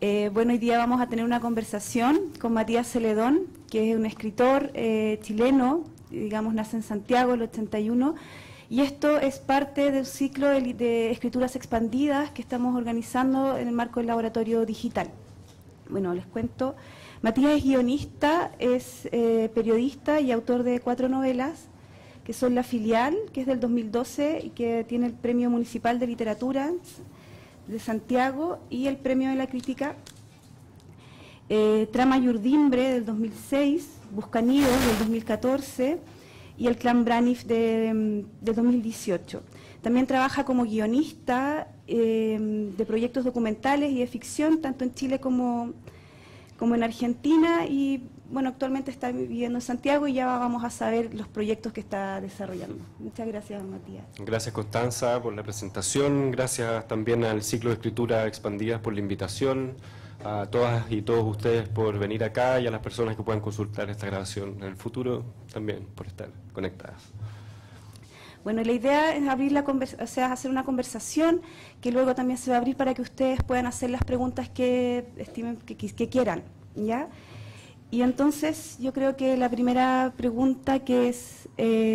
Bueno, hoy día vamos a tener una conversación con Matías Celedón, que es un escritor chileno, digamos, nace en Santiago en el 81, y esto es parte del ciclo de escrituras expandidas que estamos organizando en el marco del laboratorio digital. Bueno, les cuento. Matías es guionista, es periodista y autor de 4 novelas, que son La Filial, que es del 2012 y que tiene el Premio Municipal de Literatura de Santiago y el Premio de la Crítica, Trama y Urdimbre del 2006, Buscanidos del 2014 y El Clan Braniff de 2018. También trabaja como guionista de proyectos documentales y de ficción, tanto en Chile como en Argentina, y bueno, actualmente está viviendo en Santiago y ya vamos a saber los proyectos que está desarrollando. Muchas gracias, Matías. Gracias, Constanza, por la presentación. Gracias también al ciclo de escritura expandidas por la invitación. A todas y todos ustedes por venir acá y a las personas que puedan consultar esta grabación en el futuro también por estar conectadas. Bueno, la idea es abrir hacer una conversación que luego también se va a abrir para que ustedes puedan hacer las preguntas que estimen que quieran, ¿ya? Y entonces yo creo que la primera pregunta que es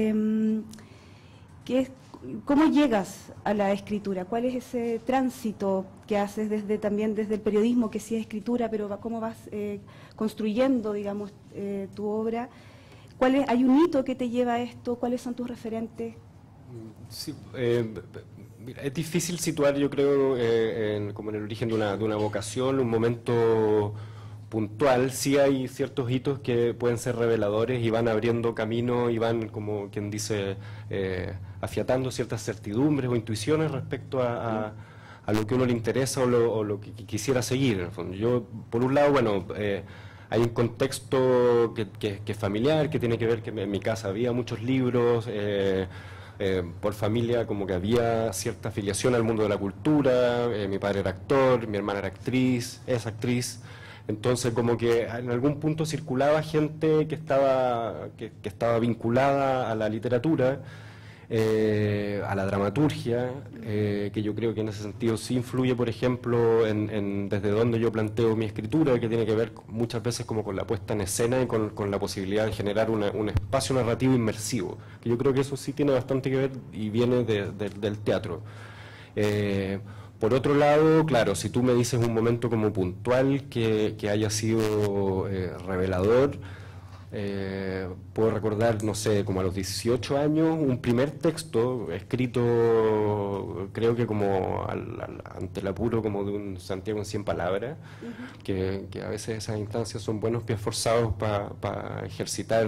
¿cómo llegas a la escritura? ¿Cuál es ese tránsito que haces también desde el periodismo, que sí es escritura, pero cómo vas construyendo, digamos, tu obra? ¿Hay un hito que te lleva a esto? ¿Cuáles son tus referentes? Sí, es difícil situar, yo creo, como en el origen de una vocación, un momento puntual. Sí hay ciertos hitos que pueden ser reveladores y van abriendo camino y van, como quien dice, afiatando ciertas certidumbres o intuiciones respecto a lo que a uno le interesa o lo que quisiera seguir. Yo, por un lado, bueno, hay un contexto que es familiar, que tiene que ver que en mi casa había muchos libros, por familia como que había cierta afiliación al mundo de la cultura, mi padre era actor, mi hermana era actriz, es actriz, entonces como que en algún punto circulaba gente que estaba vinculada a la literatura, a la dramaturgia, que yo creo que en ese sentido sí influye, por ejemplo, desde donde yo planteo mi escritura, que tiene que ver muchas veces como con la puesta en escena y con la posibilidad de generar un espacio narrativo inmersivo, que yo creo que eso sí tiene bastante que ver y viene del teatro. Por otro lado, claro, si tú me dices un momento como puntual que haya sido revelador, puedo recordar, no sé, como a los 18 años, un primer texto escrito, creo que como ante el apuro como de un Santiago en 100 palabras, que a veces esas instancias son buenos pies forzados para ejercitar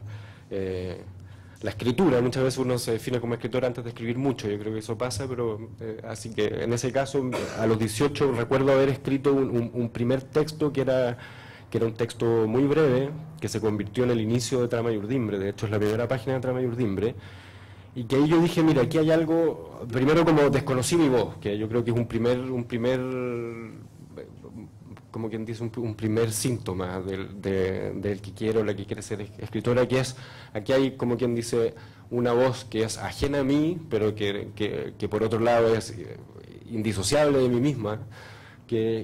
la escritura. Muchas veces uno se define como escritor antes de escribir mucho, yo creo que eso pasa, pero así que en ese caso, a los 18 recuerdo haber escrito un primer texto que era un texto muy breve, que se convirtió en el inicio de Trama y Urdimbre. De hecho es la primera página de Trama y Urdimbre, y que ahí yo dije, mira, aquí hay algo, primero como desconocí mi voz, que yo creo que es un primer como quien dice, un primer síntoma del que quiero, la que quiere ser escritora, que es, aquí hay como quien dice, una voz que es ajena a mí, pero que por otro lado es indisociable de mí misma, que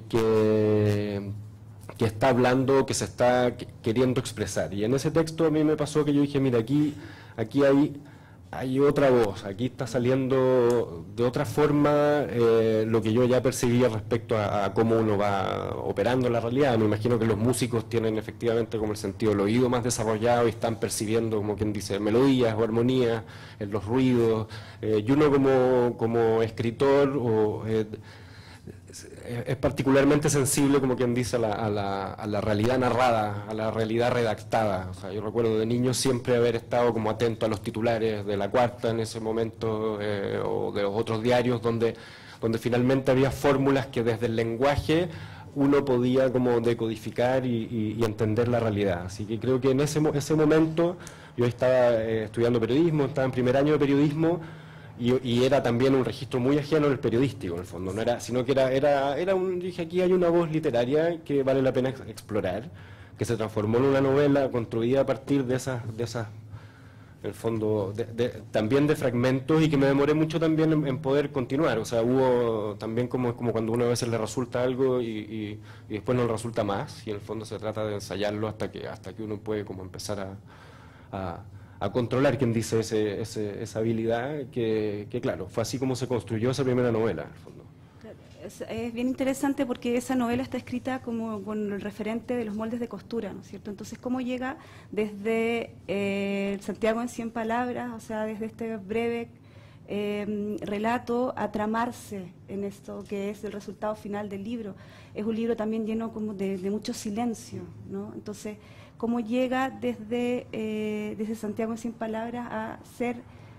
está hablando, que se está queriendo expresar. Y en ese texto a mí me pasó que yo dije, mira, aquí hay otra voz, aquí está saliendo de otra forma lo que yo ya percibía respecto a cómo uno va operando la realidad. Me imagino que los músicos tienen efectivamente como el sentido del oído más desarrollado y están percibiendo, como quien dice, melodías o armonías en los ruidos. Y uno como escritor es particularmente sensible, como quien dice, a la realidad narrada, a la realidad redactada. O sea, yo recuerdo de niño siempre haber estado como atento a los titulares de La Cuarta en ese momento, o de los otros diarios, donde finalmente había fórmulas que desde el lenguaje uno podía como decodificar y entender la realidad. Así que creo que en ese momento yo estaba estudiando periodismo, estaba en primer año de periodismo, y era también un registro muy ajeno al periodístico, en el fondo, no era, sino que dije, aquí hay una voz literaria que vale la pena explorar, que se transformó en una novela construida a partir de esas en el fondo, también de fragmentos, y que me demoré mucho también en poder continuar. O sea, hubo también como cuando uno a veces le resulta algo y después no le resulta más, y en el fondo se trata de ensayarlo hasta que uno puede como empezar a controlar, quien dice esa habilidad, que claro, fue así como se construyó esa primera novela, en el fondo. Es bien interesante porque esa novela está escrita como con el referente de los moldes de costura, ¿no es cierto? Entonces, ¿cómo llega desde Santiago en 100 palabras, o sea, desde este breve relato, a tramarse en esto que es el resultado final del libro? Es un libro también lleno como de mucho silencio, ¿no? Entonces, ¿cómo llega desde Santiago en 100 palabras a ser...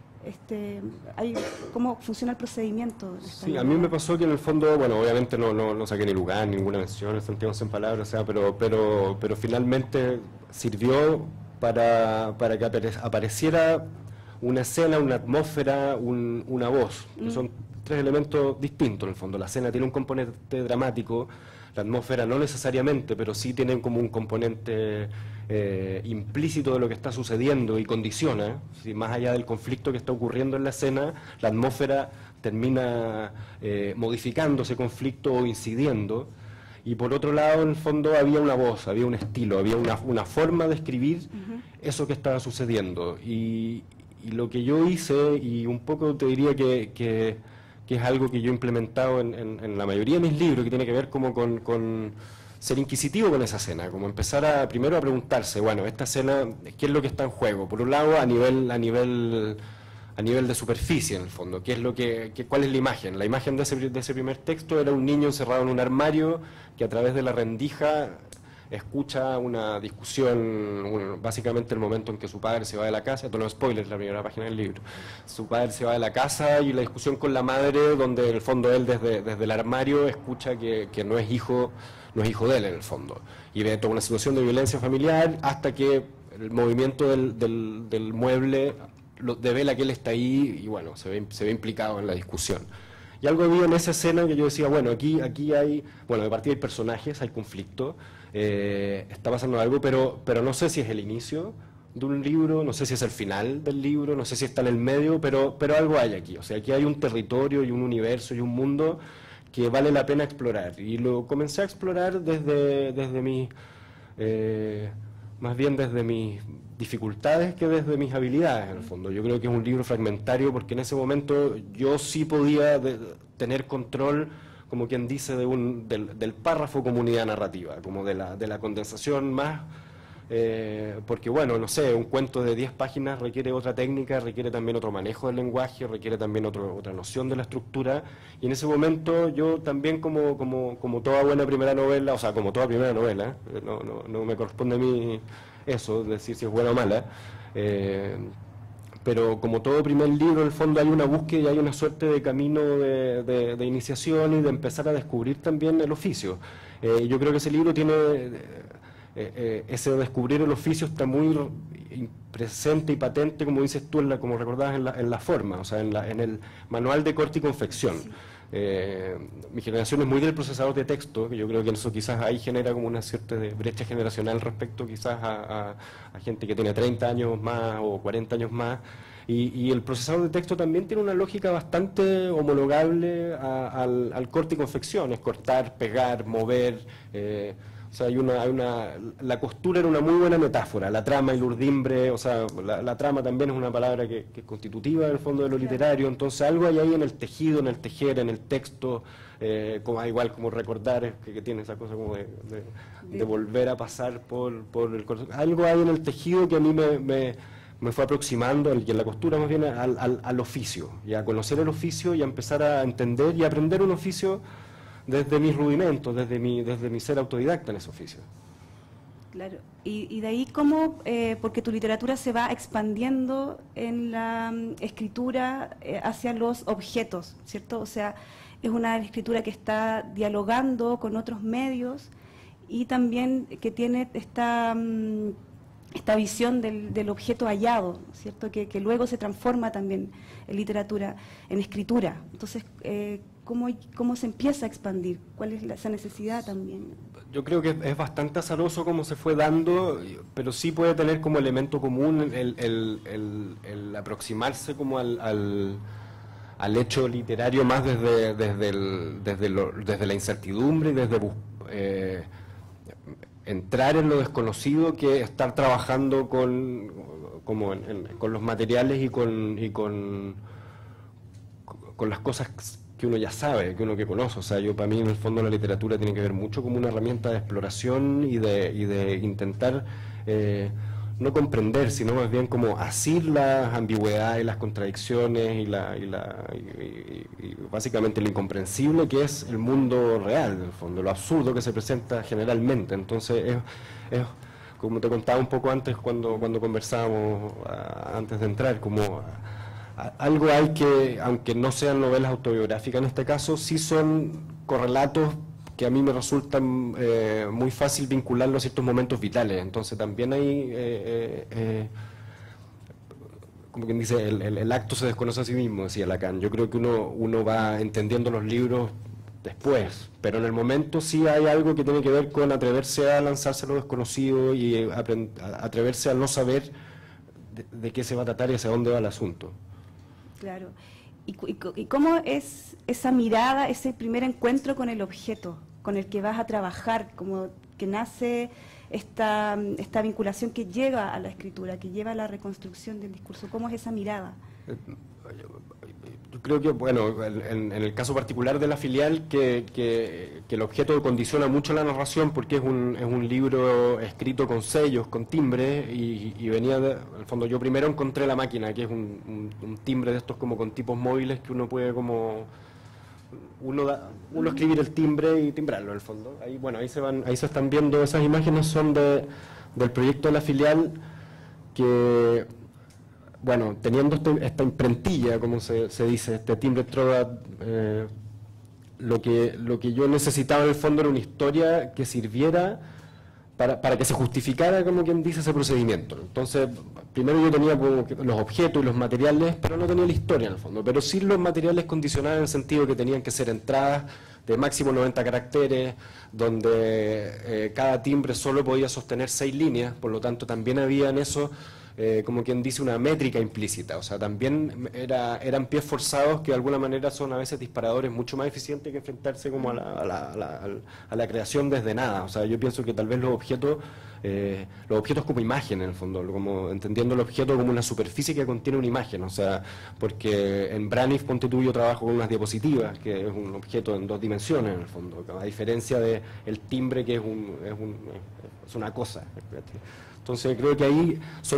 ¿cómo funciona el procedimiento? Sí, a mí me pasó que en el fondo, bueno, obviamente no saqué ni lugar, ninguna mención, Santiago en 100 palabras, o sea, pero finalmente sirvió para que apareciera una escena, una atmósfera, una voz, que son tres elementos distintos en el fondo. La escena tiene un componente dramático, la atmósfera no necesariamente, pero sí tiene como un componente implícito de lo que está sucediendo y condiciona, ¿sí? Más allá del conflicto que está ocurriendo en la escena, la atmósfera termina modificando ese conflicto o incidiendo. Y por otro lado, en el fondo, había una voz, había un estilo, había una forma de escribir eso que estaba sucediendo. Y lo que yo hice, y un poco te diría que es algo que yo he implementado en la mayoría de mis libros, que tiene que ver como con ser inquisitivo con esa escena, como empezar primero a preguntarse, bueno, esta escena, ¿qué es lo que está en juego? Por un lado, a nivel de superficie, en el fondo, ¿cuál es la imagen? La imagen de ese primer texto era un niño encerrado en un armario que a través de la rendija escucha una discusión, básicamente el momento en que su padre se va de la casa, esto no es spoiler, la primera página del libro, su padre se va de la casa y la discusión con la madre, donde en el fondo él desde el armario escucha que no es hijo de él en el fondo, y ve toda una situación de violencia familiar hasta que el movimiento del mueble devela que él está ahí y bueno, se ve implicado en la discusión. Y algo había en esa escena que yo decía, bueno, aquí hay, bueno, de partida hay personajes, hay conflicto, está pasando algo, pero no sé si es el inicio de un libro, no sé si es el final del libro, no sé si está en el medio, pero algo hay aquí. O sea, aquí hay un territorio y un universo y un mundo que vale la pena explorar. Y lo comencé a explorar desde mis, más bien desde mis dificultades que desde mis habilidades, en el fondo. Yo creo que es un libro fragmentario porque en ese momento yo sí podía tener control, como quien dice, del párrafo como unidad narrativa, como de la condensación más, porque bueno, no sé, un cuento de 10 páginas requiere otra técnica, requiere también otro manejo del lenguaje, requiere también otra noción de la estructura, y en ese momento yo también como toda buena primera novela, o sea, como toda primera novela, no me corresponde a mí eso, decir si es buena o mala, pero como todo primer libro, en el fondo hay una búsqueda y hay una suerte de camino de iniciación y de empezar a descubrir también el oficio. Yo creo que ese libro tiene, ese descubrir el oficio está muy presente y patente, como dices tú, como recordabas, en la forma, o sea, en el manual de corte y confección. Sí. Mi generación es muy del procesador de texto, que yo creo que eso quizás ahí genera como una cierta brecha generacional respecto quizás a gente que tiene 30 años más o 40 años más, y el procesador de texto también tiene una lógica bastante homologable al corte y confección, es cortar, pegar, mover, o sea, la costura era una muy buena metáfora, la trama y el urdimbre, o sea, la trama también es una palabra que es constitutiva del fondo de lo literario, entonces algo hay ahí en el tejido, en el tejer, en el texto, igual como recordar, que tiene esa cosa como de volver a pasar por el corazón. Algo hay en el tejido que a mí me fue aproximando, y en la costura más bien, al oficio, y a conocer el oficio y a empezar a entender y aprender un oficio desde mis rudimentos, desde mi ser autodidacta en ese oficio. Claro, y de ahí cómo, porque tu literatura se va expandiendo en la escritura hacia los objetos, ¿cierto? O sea, es una escritura que está dialogando con otros medios y también que tiene esta visión del objeto hallado, ¿cierto? Que luego se transforma también en literatura, en escritura. Entonces, ¿cómo se empieza a expandir? ¿Cuál es esa necesidad también? Yo creo que es bastante azaroso cómo se fue dando, pero sí puede tener como elemento común el aproximarse como al hecho literario más desde la incertidumbre y desde entrar en lo desconocido, que estar trabajando con los materiales y con las cosas que uno ya sabe, que uno que conoce. O sea, para mí en el fondo la literatura tiene que ver mucho como una herramienta de exploración y de intentar no comprender, sino más bien como asir las ambigüedades, las contradicciones y básicamente lo incomprensible que es el mundo real, en el fondo, lo absurdo que se presenta generalmente. Entonces es como te contaba un poco antes cuando conversábamos antes de entrar, como algo hay que, aunque no sean novelas autobiográficas en este caso, sí son correlatos que a mí me resultan muy fácil vincularlo a ciertos momentos vitales. Entonces también hay, como quien dice, el acto se desconoce a sí mismo, decía Lacan. Yo creo que uno va entendiendo los libros después, pero en el momento sí hay algo que tiene que ver con atreverse a lanzarse a lo desconocido y atreverse a no saber de qué se va a tratar y hacia dónde va el asunto. Claro. ¿Y cómo es esa mirada, ese primer encuentro con el objeto con el que vas a trabajar, como que nace esta vinculación que lleva a la escritura, que lleva a la reconstrucción del discurso? ¿Cómo es esa mirada? Yo creo que, bueno, en el caso particular de La Filial, que el objeto condiciona mucho la narración porque es un libro escrito con sellos, con timbre, y venía, en el fondo, yo primero encontré La Máquina, que es un timbre de estos como con tipos móviles que uno puede como... Uno escribir el timbre y timbrarlo, en el fondo. Ahí, bueno, ahí se están viendo, esas imágenes son del proyecto de La Filial, que... Bueno, teniendo esta imprentilla, como se dice, este timbre Trova, lo que yo necesitaba en el fondo era una historia que sirviera para que se justificara, como quien dice, ese procedimiento. Entonces, primero yo tenía como los objetos y los materiales, pero no tenía la historia en el fondo. Pero sí los materiales condicionados en el sentido que tenían que ser entradas de máximo 90 caracteres, donde cada timbre solo podía sostener 6 líneas, por lo tanto también había en eso... como quien dice, una métrica implícita. O sea, también eran pies forzados que de alguna manera son a veces disparadores mucho más eficientes que enfrentarse como a la creación desde nada. O sea, yo pienso que tal vez los objetos como imagen, en el fondo, como entendiendo el objeto como una superficie que contiene una imagen. O sea, porque en Braniff, ponte tú, yo trabajo con unas diapositivas, que es un objeto en 2 dimensiones, en el fondo, a diferencia del timbre, que es una cosa. Entonces creo que ahí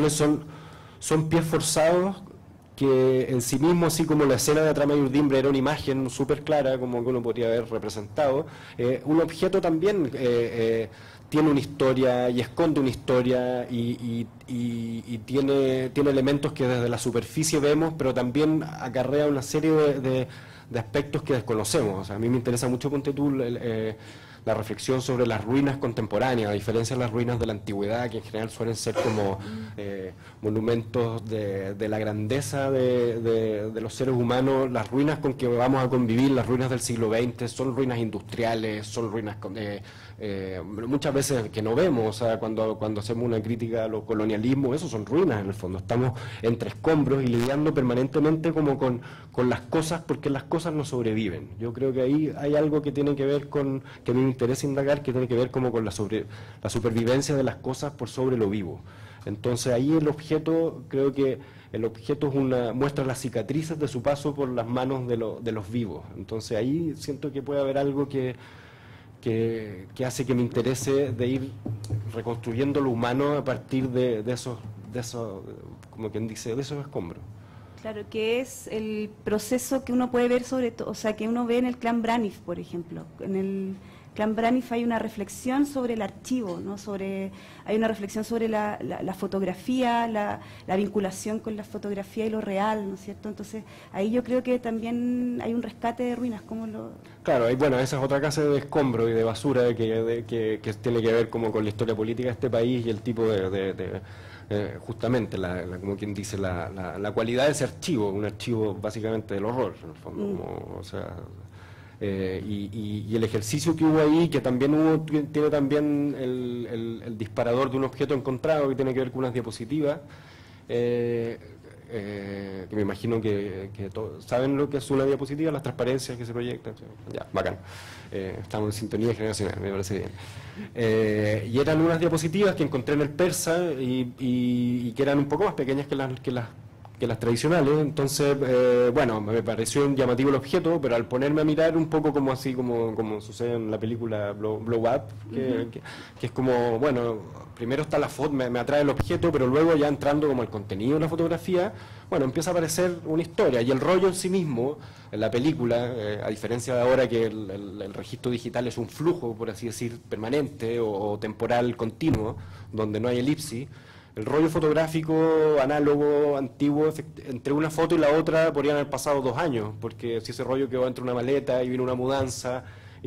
son pies forzados que en sí mismos, así como la escena de Trama y Urdimbre era una imagen súper clara, como que uno podría haber representado, un objeto también tiene una historia y esconde una historia y tiene elementos que desde la superficie vemos, pero también acarrea una serie de aspectos que desconocemos. O sea, a mí me interesa mucho, ponte tú, la reflexión sobre las ruinas contemporáneas, a diferencia de las ruinas de la antigüedad, que en general suelen ser como monumentos de la grandeza de los seres humanos. Las ruinas con que vamos a convivir, las ruinas del siglo XX, son ruinas industriales, son ruinas muchas veces que no vemos. O sea, cuando hacemos una crítica a los colonialismos, eso son ruinas en el fondo. Estamos entre escombros y lidiando permanentemente como con las cosas, porque las cosas no sobreviven. Yo creo que ahí hay algo que tiene que ver con, que a mí me interesa indagar, que tiene que ver como con la supervivencia de las cosas por sobre lo vivo. Entonces ahí el objeto, creo que el objeto muestra las cicatrices de su paso por las manos de los vivos. Entonces ahí siento que puede haber algo que hace que me interese de ir reconstruyendo lo humano a partir de esos, como quien dice, de esos escombros. Claro, que es el proceso que uno puede ver sobre todo, o sea, que uno ve en el clan Braniff, por ejemplo. En el clan Braniff hay una reflexión sobre el archivo, ¿no? Hay una reflexión sobre la fotografía, la vinculación con la fotografía y lo real, ¿no es cierto? Entonces, ahí yo creo que también hay un rescate de ruinas, ¿cómo lo...? Claro, bueno, esa es otra clase de escombro y de basura que tiene que ver como con la historia política de este país y el tipo justamente, como quien dice, la cualidad de ese archivo, un archivo básicamente del horror, en el fondo, o sea... Y el ejercicio que hubo ahí, que también tiene también el disparador de un objeto encontrado, que tiene que ver con unas diapositivas, que me imagino que todos saben lo que es una diapositiva, las transparencias que se proyectan. Ya, bacán. Estamos en sintonía generacional, me parece bien. Y eran unas diapositivas que encontré en el Persa y que eran un poco más pequeñas que las tradicionales. Entonces, bueno, me pareció llamativo el objeto, pero al ponerme a mirar un poco como así, como sucede en la película Blow Up, que es como, bueno, primero está la foto, me atrae el objeto, pero luego ya entrando como el contenido de la fotografía, bueno, empieza a aparecer una historia, y el rollo en sí mismo, en la película, a diferencia de ahora que el registro digital es un flujo, por así decir, permanente o temporal continuo, donde no hay elipsis, el rollo fotográfico, análogo, antiguo, entre una foto y la otra podrían haber pasado 2 años, porque si ese rollo quedó entre una maleta y vino una mudanza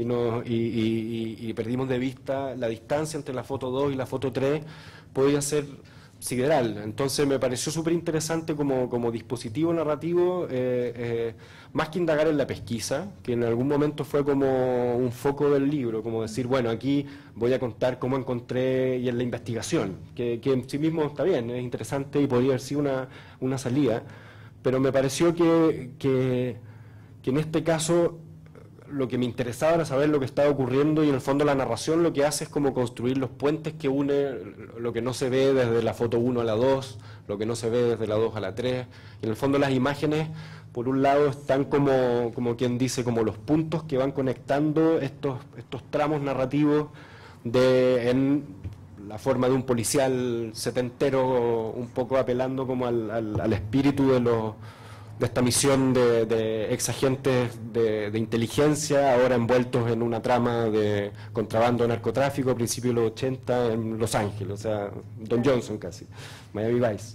y perdimos de vista la distancia entre la foto 2 y la foto 3, podía ser sideral. Entonces me pareció súper interesante como dispositivo narrativo, más que indagar en la pesquisa, que en algún momento fue como un foco del libro, como decir, bueno, aquí voy a contar cómo encontré, y en la investigación, que en sí mismo está bien, es interesante y podría haber sido una salida, pero me pareció que en este caso lo que me interesaba era saber lo que estaba ocurriendo, y en el fondo la narración lo que hace es como construir los puentes que une lo que no se ve desde la foto 1 a la 2, lo que no se ve desde la 2 a la 3, y en el fondo las imágenes, por un lado, están como quien dice, como los puntos que van conectando estos tramos narrativos en la forma de un policial setentero, un poco apelando como al espíritu de esta misión de ex agentes de inteligencia, ahora envueltos en una trama de contrabando de narcotráfico a principios de los 80 en Los Ángeles, o sea, Don Johnson casi, Miami Vice.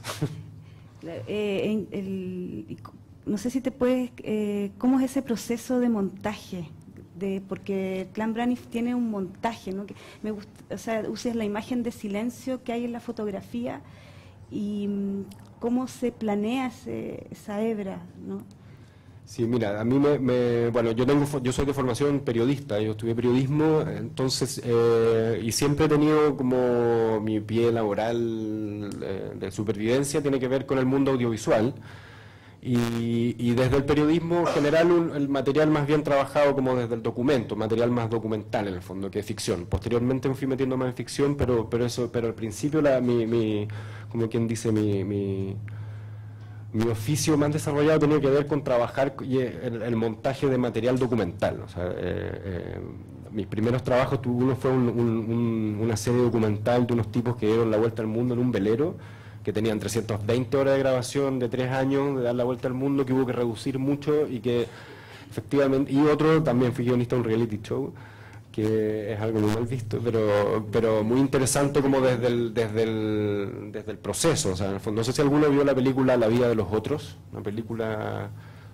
No sé si te puedes, ¿cómo es ese proceso de montaje? Porque Clan Braniff tiene un montaje, ¿no? Que me gusta, o sea, usas la imagen de silencio que hay en la fotografía y cómo se planea esa hebra, ¿no? Sí, mira, a mí bueno, yo soy de formación periodista, yo estudié periodismo, entonces, y siempre he tenido como mi pie laboral de supervivencia, tiene que ver con el mundo audiovisual, y desde el periodismo general el material más bien trabajado como desde el documento, material más documental en el fondo que ficción. Posteriormente me fui metiendo más en ficción, pero al principio como quien dice, mi oficio más desarrollado tenía que ver con trabajar el montaje de material documental. O sea, mis primeros trabajos, uno fue una serie documental de unos tipos que dieron la vuelta al mundo en un velero, que tenían 320 horas de grabación de 3 años, de dar la vuelta al mundo, que hubo que reducir mucho y que efectivamente... Y otro, también fui guionista de un reality show, que es algo muy mal visto, pero muy interesante como desde el proceso. O sea, en el fondo, no sé si alguno vio la película La vida de los otros, una película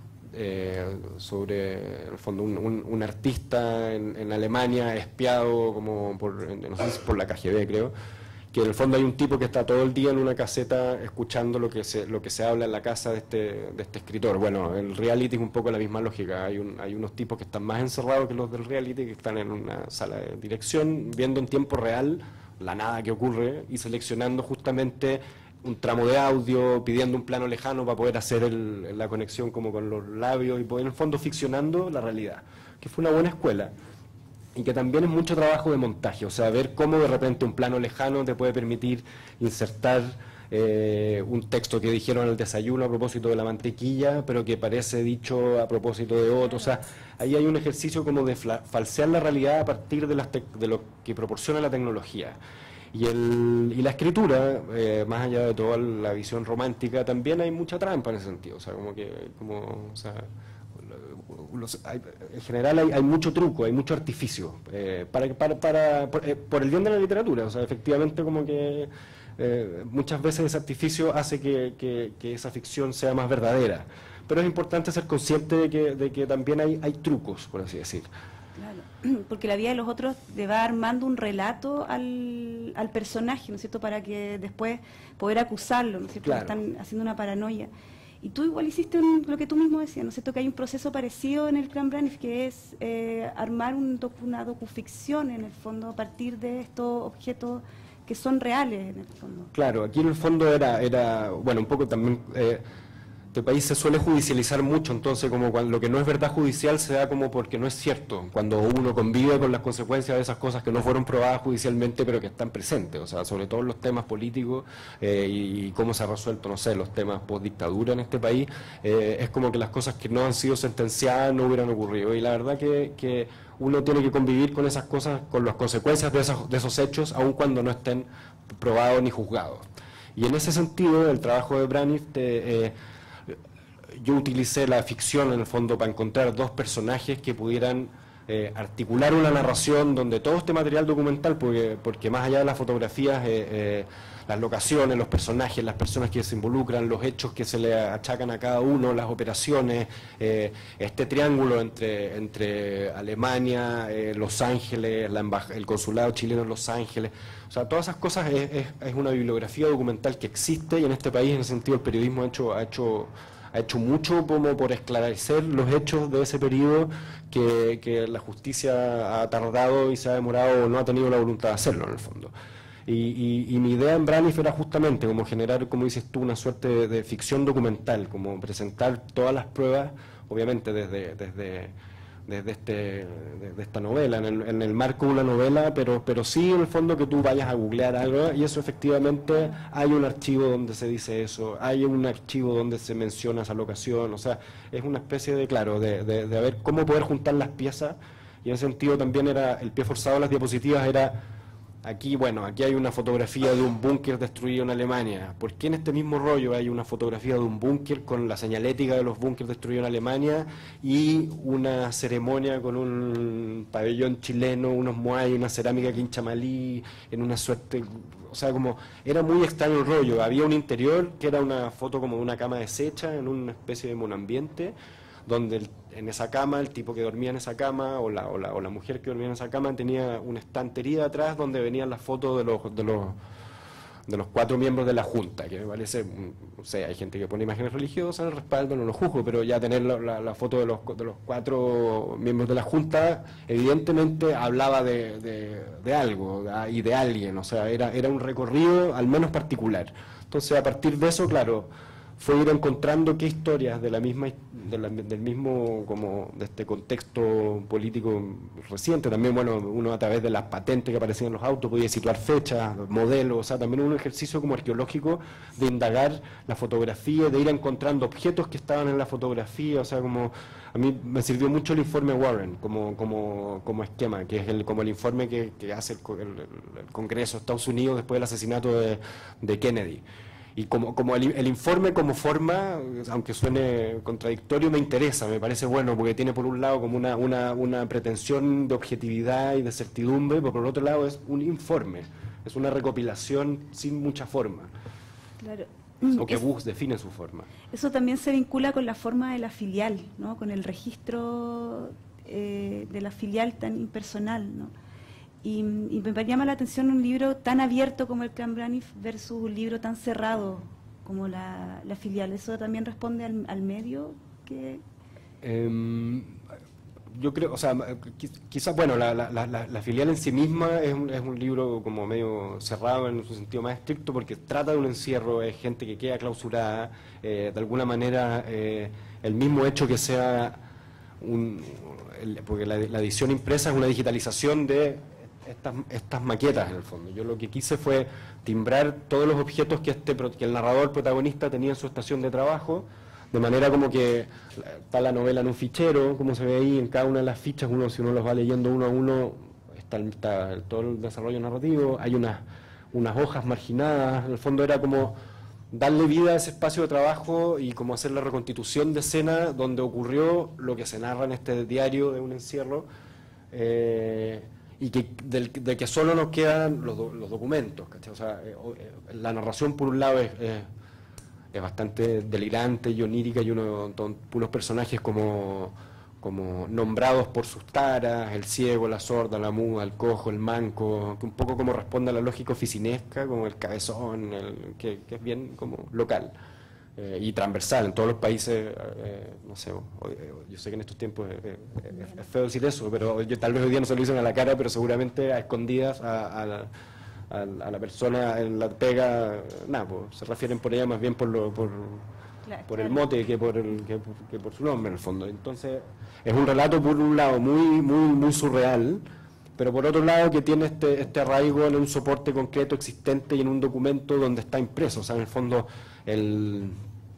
sobre, en el fondo, un artista en Alemania espiado como no sé si por la KGB, creo, que en el fondo hay un tipo que está todo el día en una caseta escuchando lo que se habla en la casa de este escritor. Bueno, el reality es un poco la misma lógica. Hay unos tipos que están más encerrados que los del reality, que están en una sala de dirección, viendo en tiempo real la nada que ocurre y seleccionando justamente un tramo de audio, pidiendo un plano lejano para poder hacer la conexión como con los labios y poder, en el fondo, ficcionando la realidad, que fue una buena escuela. Y que también es mucho trabajo de montaje, o sea, ver cómo de repente un plano lejano te puede permitir insertar un texto que dijeron en el desayuno a propósito de la mantequilla, pero que parece dicho a propósito de otro. O sea, ahí hay un ejercicio como de falsear la realidad a partir de lo que proporciona la tecnología. Y la escritura, más allá de toda la visión romántica, también hay mucha trampa en ese sentido. O sea, en general hay mucho truco, hay mucho artificio por el bien de la literatura. O sea, efectivamente, como que muchas veces ese artificio hace que esa ficción sea más verdadera, pero es importante ser consciente de que también hay trucos, por así decir. Claro, porque la vida de los otros le va armando un relato al personaje, ¿no es cierto?, para que después poder acusarlo, ¿no es cierto?, claro. Están haciendo una paranoia. Y tú igual hiciste lo que tú mismo decías, ¿no es cierto?, que hay un proceso parecido en el Clan Braniff, que es armar una docuficción, en el fondo, a partir de estos objetos que son reales, en el fondo. Claro, aquí en el fondo era bueno, un poco también... este país se suele judicializar mucho, entonces como cuando lo que no es verdad judicial se da como porque no es cierto, cuando uno convive con las consecuencias de esas cosas que no fueron probadas judicialmente pero que están presentes, o sea, sobre todo los temas políticos y cómo se ha resuelto, no sé, los temas post-dictadura en este país, es como que las cosas que no han sido sentenciadas no hubieran ocurrido, y la verdad que uno tiene que convivir con esas cosas, con las consecuencias de esos hechos, aun cuando no estén probados ni juzgados. Y en ese sentido, el trabajo de Braniff yo utilicé la ficción en el fondo para encontrar dos personajes que pudieran articular una narración donde todo este material documental, porque más allá de las fotografías, las locaciones, los personajes, las personas que se involucran, los hechos que se le achacan a cada uno, las operaciones, este triángulo entre Alemania, Los Ángeles, el consulado chileno en Los Ángeles, o sea, todas esas cosas es una bibliografía documental que existe, y en este país, en ese sentido, el periodismo ha hecho mucho como por esclarecer los hechos de ese periodo que la justicia ha tardado y se ha demorado o no ha tenido la voluntad de hacerlo, en el fondo. Y mi idea en Braniff era justamente como generar, como dices tú, una suerte de ficción documental, como presentar todas las pruebas, obviamente desde esta novela, en el marco de una novela, pero sí en el fondo que tú vayas a googlear algo, y eso efectivamente hay un archivo donde se dice eso, hay un archivo donde se menciona esa locación, o sea, es una especie de, claro, de ver cómo poder juntar las piezas, y en ese sentido también era, el pie forzado de las diapositivas era... Aquí, bueno, aquí hay una fotografía de un búnker destruido en Alemania. ¿Por qué en este mismo rollo hay una fotografía de un búnker con la señalética de los búnkers destruidos en Alemania y una ceremonia con un pabellón chileno, unos moai, una cerámica quinchamalí, en una suerte... O sea, como era muy extraño el rollo. Había un interior que era una foto como de una cama deshecha en una especie de monoambiente, donde en esa cama, el tipo que dormía en esa cama o la mujer que dormía en esa cama tenía una estantería atrás donde venían las fotos de los 4 miembros de la Junta, que me parece, no sé, hay gente que pone imágenes religiosas en el respaldo, no lo juzgo, pero ya tener la foto de los 4 miembros de la Junta evidentemente hablaba de algo y de alguien, o sea, era un recorrido al menos particular. Entonces, a partir de eso, claro, fue ir encontrando qué historias del mismo, como de este contexto político reciente, también, bueno, uno a través de las patentes que aparecían en los autos podía situar fechas, modelos, o sea, también un ejercicio como arqueológico de indagar la fotografía, de ir encontrando objetos que estaban en la fotografía, o sea, como a mí me sirvió mucho el informe Warren como esquema, que es como el informe que hace el Congreso de Estados Unidos después del asesinato de Kennedy. Y como el informe como forma, aunque suene contradictorio, me interesa, me parece bueno, porque tiene por un lado como una pretensión de objetividad y de certidumbre, pero por el otro lado es un informe, es una recopilación sin mucha forma. Claro. O que define su forma. Eso también se vincula con la forma de la filial, ¿no? Con el registro de la filial tan impersonal, ¿no? Y me llama la atención un libro tan abierto como el Clan Braniff versus un libro tan cerrado como la filial. ¿Eso también responde al medio? Yo creo, o sea, quizás, bueno, la filial en sí misma es un libro como medio cerrado en su sentido más estricto, porque trata de un encierro, es gente que queda clausurada, de alguna manera el mismo hecho que sea porque la edición impresa es una digitalización de estas maquetas, en el fondo. Yo lo que quise fue timbrar todos los objetos que el narrador protagonista tenía en su estación de trabajo, de manera como que está la novela en un fichero, como se ve ahí en cada una de las fichas, si uno los va leyendo uno a uno, está todo el desarrollo narrativo, hay unas hojas marginadas, en el fondo era como darle vida a ese espacio de trabajo y como hacer la reconstitución de escena donde ocurrió lo que se narra en este diario de un encierro, y de que solo nos quedan los documentos, ¿cachai? O sea, la narración por un lado es bastante delirante y onírica, y unos personajes como nombrados por sus taras, el ciego, la sorda, la muda, el cojo, el manco, que un poco como responde a la lógica oficinesca, como el cabezón, que es bien como local. y transversal en todos los países, no sé, yo sé que en estos tiempos es feo decir eso, pero yo tal vez hoy día no se lo dicen a la cara, pero seguramente a escondidas a la persona en la pega, nada, pues, se refieren por ella más bien por el mote que por su nombre en el fondo. Entonces es un relato por un lado muy surreal, pero por otro lado que tiene este arraigo en un soporte concreto existente y en un documento donde está impreso. O sea, en el fondo el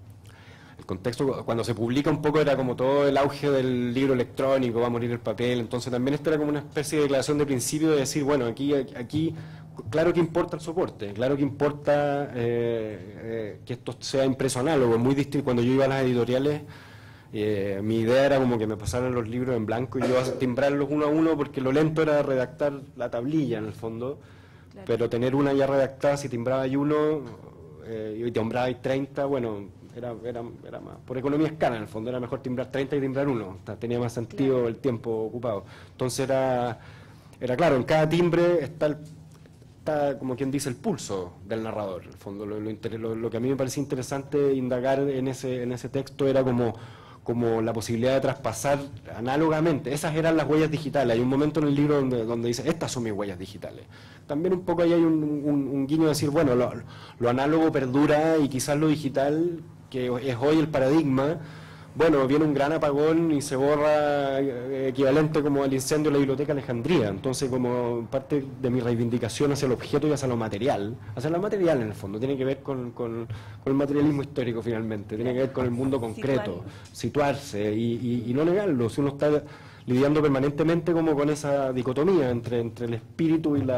contexto, cuando se publica un poco, era como todo el auge del libro electrónico, va a morir el papel. Entonces también esto era como una especie de declaración de principio de decir, bueno, aquí claro que importa el soporte, claro que importa que esto sea impreso análogo. Muy distinto. Cuando yo iba a las editoriales, mi idea era como que me pasaran los libros en blanco y yo a timbrarlos uno a uno, porque lo lento era redactar la tablilla en el fondo, claro. Pero tener una ya redactada, si timbraba y uno y timbraba y 30, bueno, era más por economía de escala en el fondo, era mejor timbrar 30 y timbrar uno, tenía más sentido, claro, el tiempo ocupado. Entonces era claro, en cada timbre está como quien dice el pulso del narrador. En el fondo lo que a mí me parecía interesante indagar en ese texto era como la posibilidad de traspasar análogamente. Esas eran las huellas digitales. Hay un momento en el libro donde dice, estas son mis huellas digitales. También un poco ahí hay un guiño de decir, bueno, lo análogo perdura y quizás lo digital, que es hoy el paradigma, bueno, viene un gran apagón y se borra, equivalente como al incendio de la Biblioteca Alejandría. Entonces, como parte de mi reivindicación hacia el objeto y hacia lo material en el fondo, tiene que ver con el materialismo histórico finalmente, tiene que ver con el mundo concreto, situarse y no negarlo. Si uno está lidiando permanentemente como con esa dicotomía entre el espíritu y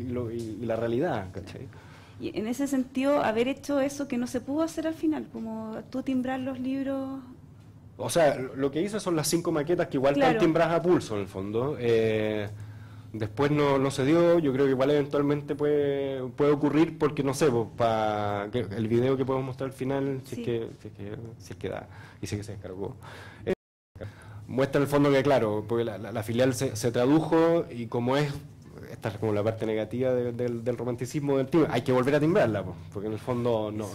la realidad, ¿cachai? Y en ese sentido, haber hecho eso que no se pudo hacer al final, como tú timbrar los libros... O sea, lo que hice son las 5 maquetas que igual, claro, están timbradas a pulso en el fondo. Después no se dio, yo creo que igual eventualmente puede ocurrir porque no sé, pues, para el video que podemos mostrar al final, si es que da, y si es que se descargó. Muestra en el fondo que, claro, porque la filial se tradujo y como esta es como la parte negativa del romanticismo del timbre, hay que volver a timbrarla, pues, porque en el fondo no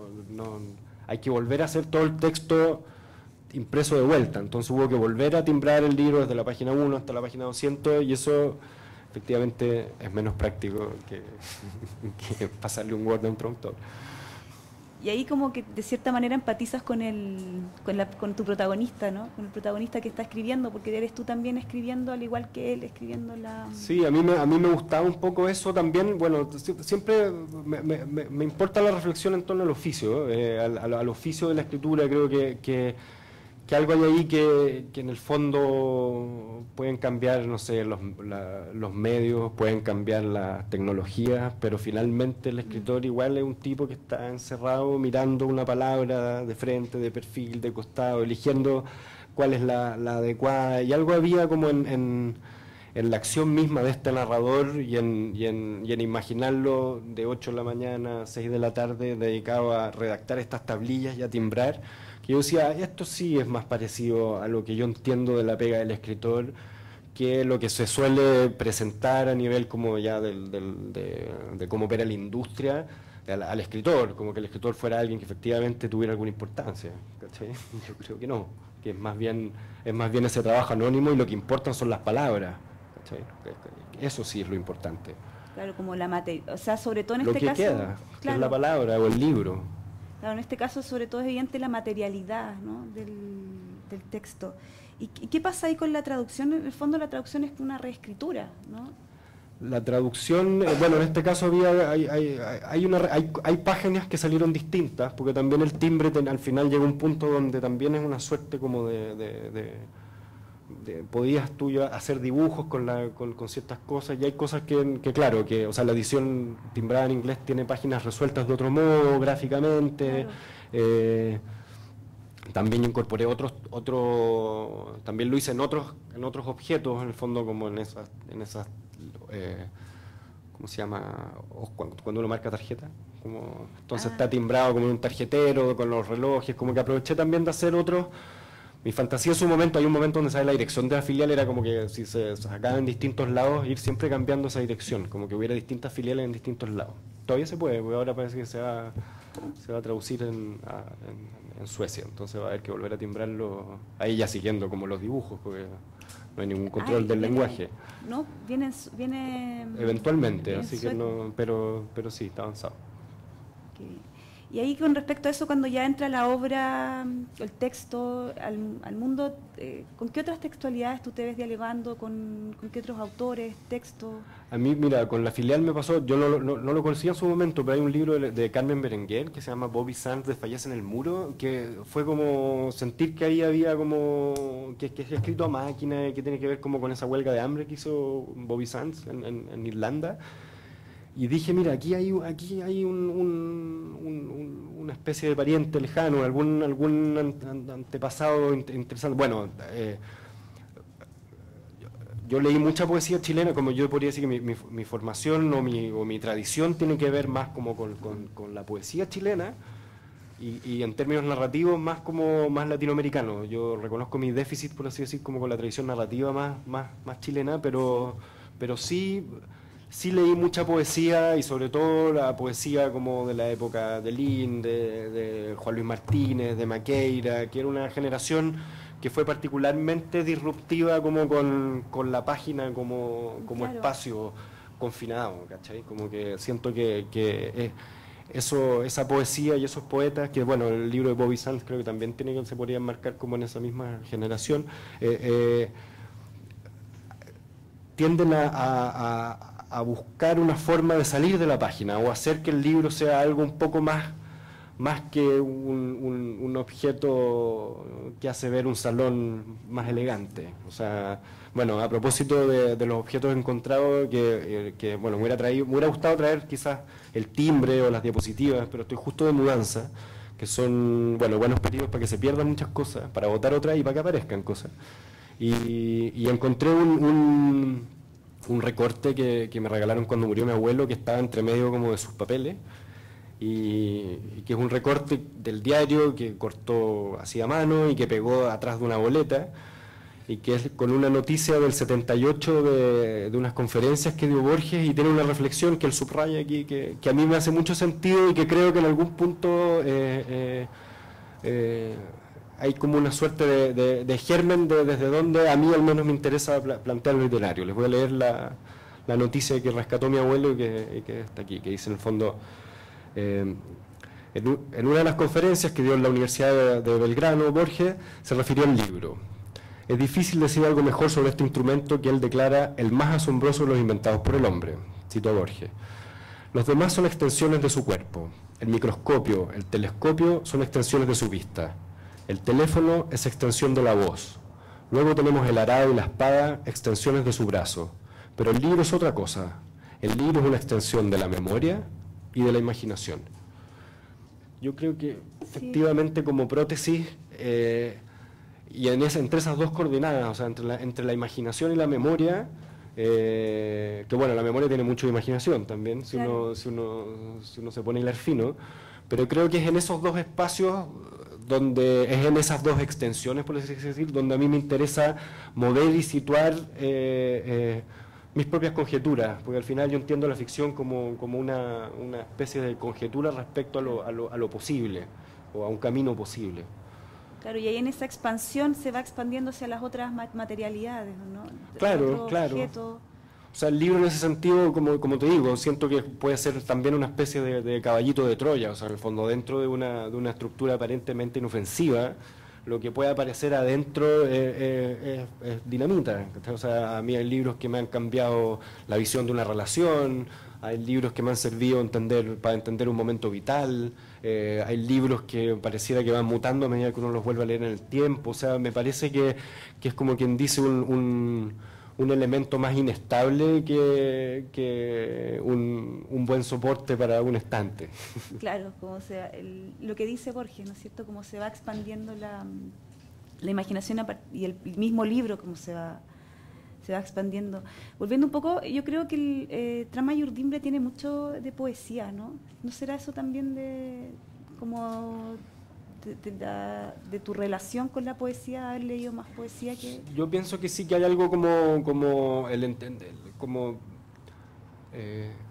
hay que volver a hacer todo el texto impreso de vuelta. Entonces hubo que volver a timbrar el libro desde la página 1 hasta la página 200 y eso efectivamente es menos práctico que pasarle un Word a un traductor. Y ahí como que de cierta manera empatizas con tu protagonista, ¿no? Con el protagonista que está escribiendo, porque eres tú también escribiendo al igual que él, escribiendo la... Sí, a mí me gustaba un poco eso también. Bueno, siempre me importa la reflexión en torno al oficio, al oficio de la escritura. Creo que algo hay ahí que en el fondo pueden cambiar, no sé, los medios, pueden cambiar las tecnologías, pero finalmente el escritor igual es un tipo que está encerrado mirando una palabra de frente, de perfil, de costado, eligiendo cuál es la adecuada. Y algo había como en la acción misma de este narrador y en imaginarlo de 8 de la mañana a 6 de la tarde dedicado a redactar estas tablillas y a timbrar. Yo decía, esto sí es más parecido a lo que yo entiendo de la pega del escritor que lo que se suele presentar a nivel como ya de cómo opera la industria al escritor, como que el escritor fuera alguien que efectivamente tuviera alguna importancia, ¿cachai? Yo creo que no, que es más bien ese trabajo anónimo y lo que importan son las palabras, ¿cachai? Eso sí es lo importante. Claro, como la materia, o sea, sobre todo en lo este que caso... queda, claro, que es la palabra o el libro. Claro, en este caso sobre todo es evidente la materialidad, ¿no? del texto. ¿Y qué pasa ahí con la traducción? En el fondo la traducción es una reescritura, ¿no? La traducción, bueno, en este caso hay páginas que salieron distintas, porque también el timbre al final llega a un punto donde también es una suerte como podías tú ya hacer dibujos con ciertas cosas, y hay cosas que claro, o sea, la edición timbrada en inglés tiene páginas resueltas de otro modo, gráficamente. Claro. También incorporé también lo hice en otros objetos, en el fondo, como en esas ¿cómo se llama? Cuando uno marca tarjeta. Entonces está timbrado como en un tarjetero, con los relojes, como que aproveché también de hacer otros. Mi fantasía en su momento, hay un momento donde sale la dirección de la filial, era como que si se sacaba en distintos lados, ir siempre cambiando esa dirección, como que hubiera distintas filiales en distintos lados. Todavía se puede, porque ahora parece que se va se va a traducir en Suecia, entonces va a haber que volver a timbrarlo, ahí ya siguiendo como los dibujos, porque no hay ningún control del lenguaje. No, viene eventualmente, viene así que no, pero sí, está avanzado. Okay. Y ahí con respecto a eso, cuando ya entra la obra, el texto al mundo, ¿con qué otras textualidades tú te ves dialogando? ¿Con qué otros autores, textos? A mí, mira, con La Filial me pasó, yo no lo conocía en su momento, pero hay un libro de Carmen Berenguer que se llama Bobby Sands Desfallece en el muro, que fue como sentir que ahí había como, que es escrito a máquina y que tiene que ver como con esa huelga de hambre que hizo Bobby Sands en Irlanda. Y dije, mira, aquí hay una especie de pariente lejano, algún antepasado interesante. Bueno, yo leí mucha poesía chilena, como yo podría decir que mi formación o mi tradición tiene que ver más como con la poesía chilena y en términos narrativos más latinoamericano. Yo reconozco mi déficit, por así decir, como con la tradición narrativa más chilena, pero sí leí mucha poesía y sobre todo la poesía como de la época de Lin, de Juan Luis Martínez, de Maqueira, que era una generación que fue particularmente disruptiva como con la página como claro, espacio confinado, ¿cachai? Como que siento que esa poesía y esos poetas, que bueno, el libro de Bobby Sands creo que también se podría enmarcar como en esa misma generación, tienden a buscar una forma de salir de la página o hacer que el libro sea algo un poco más que un objeto que hace ver un salón más elegante. O sea, bueno, a propósito de los objetos encontrados, que bueno, me hubiera gustado traer quizás el timbre o las diapositivas, pero estoy justo de mudanza, que son, bueno, buenos periodos para que se pierdan muchas cosas, para botar otras y para que aparezcan cosas. Y encontré un recorte que me regalaron cuando murió mi abuelo, que estaba entre medio como de sus papeles, y que es un recorte del diario que cortó así a mano y que pegó atrás de una boleta, y que es con una noticia del 78 de unas conferencias que dio Borges, y tiene una reflexión que él subraya aquí, que a mí me hace mucho sentido y que creo que en algún punto hay como una suerte de germen desde donde a mí al menos me interesa plantear lo literario. Les voy a leer la noticia que rescató mi abuelo y que está aquí, que dice en el fondo, en una de las conferencias que dio en la Universidad de Belgrano, Borges se refirió al libro. Es difícil decir algo mejor sobre este instrumento que él declara el más asombroso de los inventados por el hombre. Cito a Borges. Los demás son extensiones de su cuerpo. El microscopio, el telescopio son extensiones de su vista. El teléfono es extensión de la voz. Luego tenemos el arado y la espada, extensiones de su brazo. Pero el libro es otra cosa. El libro es una extensión de la memoria y de la imaginación. Yo creo que efectivamente como prótesis, y entre esas dos coordenadas, o sea, entre la imaginación y la memoria, que bueno, la memoria tiene mucho de imaginación también, si uno se pone a hilar fino, pero creo que es en esos dos espacios, es en esas dos extensiones, por así decir, donde a mí me interesa mover y situar mis propias conjeturas, porque al final yo entiendo la ficción como una especie de conjetura respecto a lo posible, o a un camino posible. Claro, y ahí en esa expansión se va expandiendo hacia las otras materialidades, ¿no? Claro, claro. Objeto. O sea, el libro en ese sentido, como te digo, siento que puede ser también una especie de caballito de Troya, o sea, en el fondo dentro de una estructura aparentemente inofensiva, lo que puede aparecer adentro es dinamita. O sea, a mí hay libros que me han cambiado la visión de una relación, hay libros que me han servido para entender un momento vital, hay libros que pareciera que van mutando a medida que uno los vuelve a leer en el tiempo. O sea, me parece que es como quien dice un elemento más inestable que un buen soporte para un estante. Claro, lo que dice Borges, ¿no es cierto? Cómo se va expandiendo la imaginación y el mismo libro, cómo se va expandiendo. Volviendo un poco, yo creo que el Trama y Urdimbre tiene mucho de poesía, ¿no? ¿No será eso también de tu relación con la poesía, haber leído más poesía que...? Yo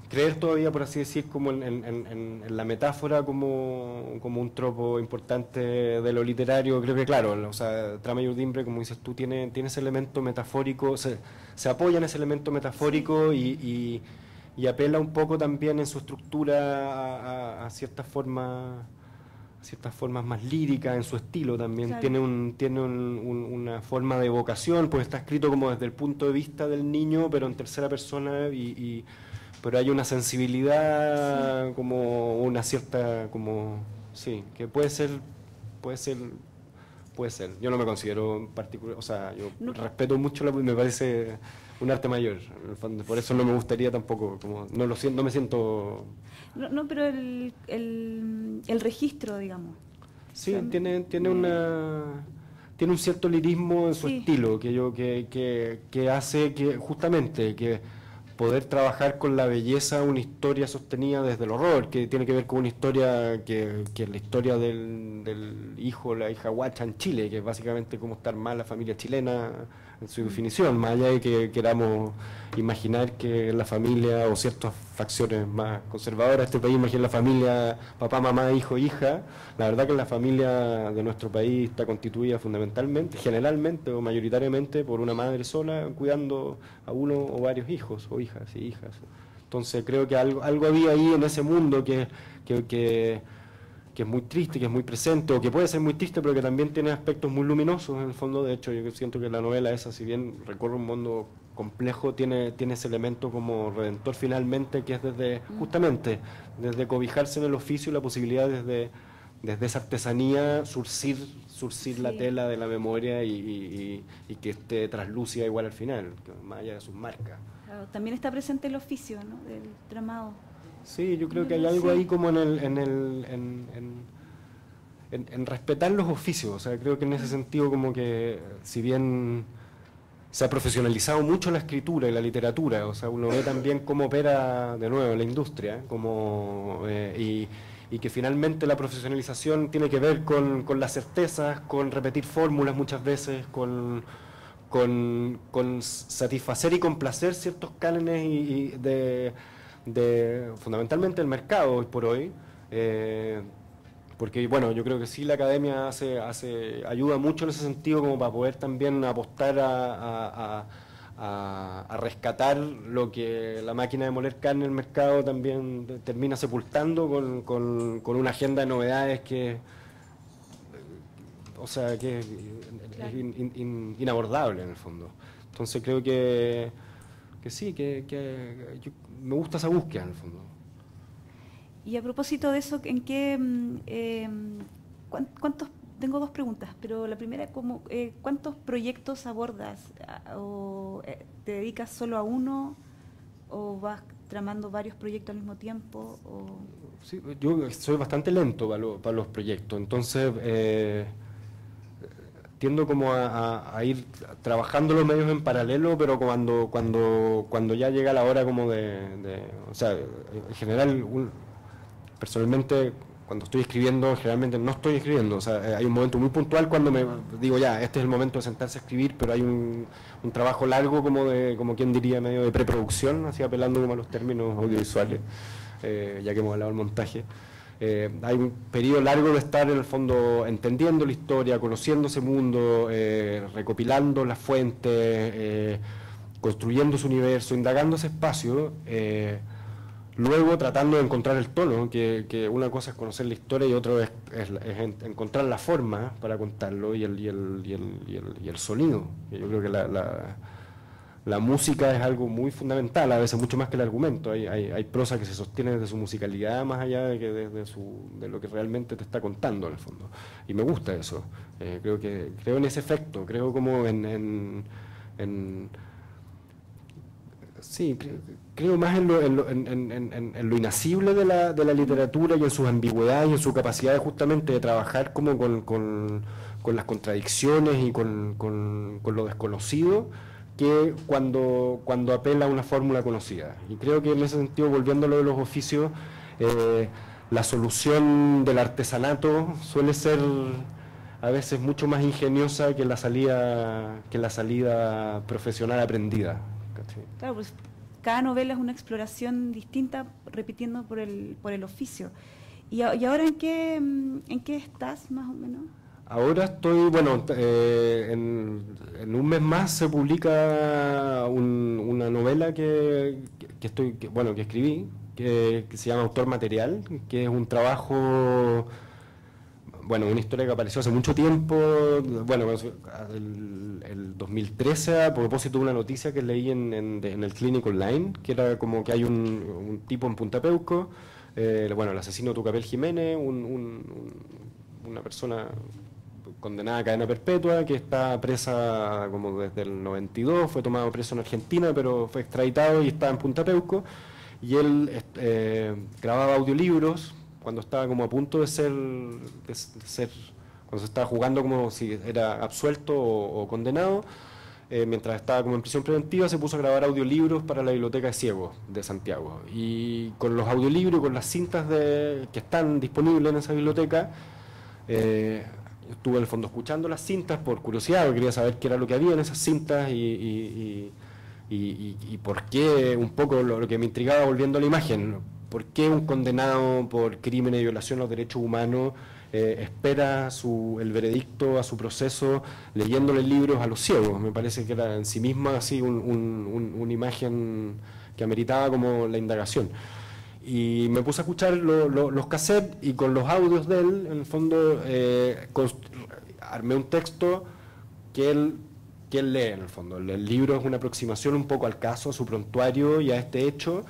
creer todavía, por así decir, como en la metáfora como un tropo importante de lo literario. Creo que, claro, o sea, Trama y Urdimbre, como dices tú, tiene ese elemento metafórico, se apoya en ese elemento metafórico y apela un poco también en su estructura a ciertas formas más líricas, en su estilo también. Claro. Tiene una forma de evocación, pues está escrito como desde el punto de vista del niño, pero en tercera persona, pero hay una sensibilidad, como una cierta, como, sí, que puede ser. Yo no me considero particular, o sea, yo respeto mucho, me parece un arte mayor, en el fondo, por eso no me gustaría tampoco, como no me siento... No, pero el registro, digamos. Sí, o sea, tiene un cierto lirismo en su estilo, que hace que, justamente, que poder trabajar con la belleza una historia sostenida desde el horror, que tiene que ver con una historia que es la historia del hijo, la hija guacha en Chile, que es básicamente cómo estar mal la familia chilena en su definición, más allá de que queramos imaginar que la familia o ciertas facciones más conservadoras de este país imaginen la familia papá, mamá, hijo, hija. La verdad que la familia de nuestro país está constituida fundamentalmente, generalmente o mayoritariamente por una madre sola cuidando a uno o varios hijos o hijas y hijas. Entonces creo que algo había ahí en ese mundo que es muy triste, que es muy presente, o que puede ser muy triste, pero que también tiene aspectos muy luminosos en el fondo. De hecho, yo siento que la novela esa, si bien recorre un mundo complejo, tiene ese elemento como redentor finalmente, que es justamente, desde cobijarse en el oficio, la posibilidad desde esa artesanía surcir la tela de la memoria y que esté traslúcida igual al final, más allá de sus marcas. Claro, también está presente el oficio, ¿no?, del tramado. Sí, yo creo que hay algo ahí como en respetar los oficios. O sea, creo que en ese sentido como que, si bien se ha profesionalizado mucho la escritura y la literatura, o sea, uno ve también cómo opera de nuevo la industria, y que finalmente la profesionalización tiene que ver con las certezas, con repetir fórmulas muchas veces, con satisfacer y complacer ciertos cánones fundamentalmente el mercado hoy por hoy, porque bueno, yo creo que sí la academia ayuda mucho en ese sentido, como para poder también apostar a rescatar lo que la máquina de moler carne en el mercado también termina sepultando con una agenda de novedades que claro, es inabordable en el fondo. Entonces creo que sí, que me gusta esa búsqueda en el fondo. Y a propósito de eso, ¿en qué, cuántos, tengo dos preguntas, pero la primera, ¿cuántos proyectos abordas? ¿O te dedicas solo a uno? ¿O vas tramando varios proyectos al mismo tiempo? Sí, yo soy bastante lento para los proyectos, entonces tiendo como a ir trabajando los medios en paralelo, pero cuando ya llega la hora como o sea, en general, personalmente, cuando estoy escribiendo, generalmente no estoy escribiendo. O sea, hay un momento muy puntual cuando me digo, ya, este es el momento de sentarse a escribir, pero hay un trabajo largo como quien diría, medio de preproducción, así apelando como a los términos audiovisuales, ya que hemos hablado del montaje. Hay un periodo largo de estar en el fondo entendiendo la historia, conociendo ese mundo, recopilando las fuentes, construyendo su universo, indagando ese espacio, luego tratando de encontrar el tono, que una cosa es conocer la historia y otra es encontrar la forma para contarlo y el sonido. Yo creo que la música es algo muy fundamental, a veces mucho más que el argumento. Hay prosa que se sostiene desde su musicalidad más allá de lo que realmente te está contando en el fondo. Y me gusta eso. Creo en ese efecto, creo como sí, creo más en lo inasible de la literatura y en sus ambigüedades y en su capacidad justamente de trabajar como con las contradicciones y con lo desconocido, que cuando apela a una fórmula conocida. Y creo que en ese sentido, volviendo a lo de los oficios, la solución del artesanato suele ser a veces mucho más ingeniosa que la salida profesional aprendida. Claro, pues cada novela es una exploración distinta, repitiendo por el oficio. ¿Y ahora en qué estás, más o menos? Ahora estoy, bueno, en un mes más se publica una novela que escribí, que se llama Autor Material, que es un trabajo, bueno, una historia que apareció hace mucho tiempo, bueno, el 2013, a propósito de una noticia que leí en el Clinic Online, que era como que hay un tipo en Punta Peuco, bueno, el asesino Tucapel Jiménez, una persona condenada a cadena perpetua, que está presa como desde el 92, fue tomado preso en Argentina, pero fue extraditado y está en Punta Peuco, y él grababa audiolibros cuando estaba como a punto de ser, cuando se estaba jugando como si era absuelto o condenado. Mientras estaba como en prisión preventiva, se puso a grabar audiolibros para la Biblioteca de Ciegos de Santiago, y con los audiolibros, con las cintas que están disponibles en esa biblioteca, estuve en el fondo escuchando las cintas por curiosidad, quería saber qué era lo que había en esas cintas y por qué, un poco lo que me intrigaba volviendo a la imagen, por qué un condenado por crímenes y violación a los derechos humanos espera el veredicto a su proceso leyéndole libros a los ciegos. Me parece que era en sí misma así una imagen que ameritaba como la indagación. Y me puse a escuchar los cassettes, y con los audios de él, en el fondo, armé un texto que él lee, en el fondo. El libro es una aproximación un poco al caso, a su prontuario y a este hecho,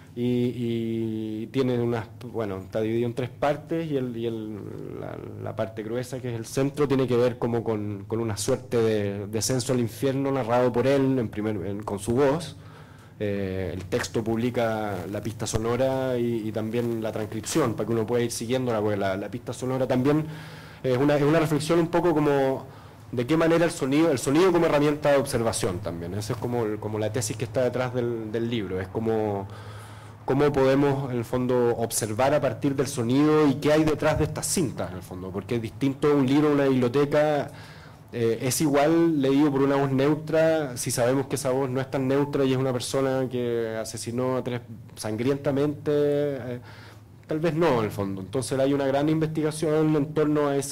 y tiene bueno, está dividido en 3 partes, y la parte gruesa, que es el centro, tiene que ver como con una suerte de descenso al infierno narrado por él con su voz. El texto publica la pista sonora y también la transcripción, para que uno pueda ir siguiéndola, porque la pista sonora también es una reflexión un poco como de qué manera el sonido como herramienta de observación también. Esa es como la tesis que está detrás del libro, es como cómo podemos en el fondo observar a partir del sonido y qué hay detrás de estas cintas, en el fondo, porque es distinto un libro en una biblioteca. Es igual leído por una voz neutra si sabemos que esa voz no es tan neutra y es una persona que asesinó a 3 sangrientamente, tal vez no, en el fondo. Entonces hay una gran investigación en torno a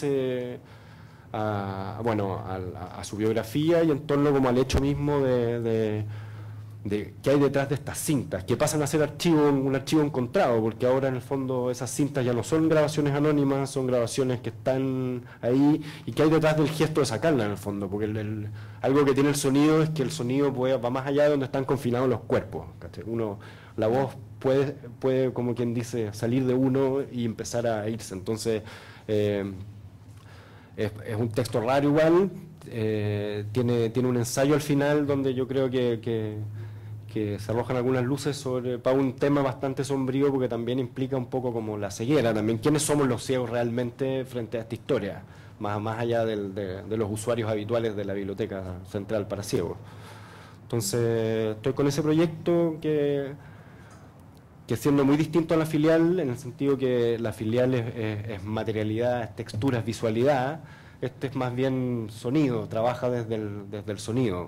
a su biografía, y en torno como al hecho mismo de qué hay detrás de estas cintas, que pasan a ser un archivo encontrado, porque ahora en el fondo esas cintas ya no son grabaciones anónimas, son grabaciones que están ahí, y que hay detrás del gesto de sacarla en el fondo, porque algo que tiene el sonido es que el sonido va más allá de donde están confinados los cuerpos, ¿cachai? La voz puede, como quien dice, salir de uno y empezar a irse. Entonces es un texto raro igual, tiene un ensayo al final donde yo creo que se arrojan algunas luces para un tema bastante sombrío, porque también implica un poco como la ceguera, también quiénes somos los ciegos realmente frente a esta historia, más allá de los usuarios habituales de la Biblioteca Central para Ciegos. Entonces estoy con ese proyecto que siendo muy distinto a la filial, en el sentido que la filial es materialidad, es textura, es visualidad, este es más bien sonido, trabaja desde el sonido.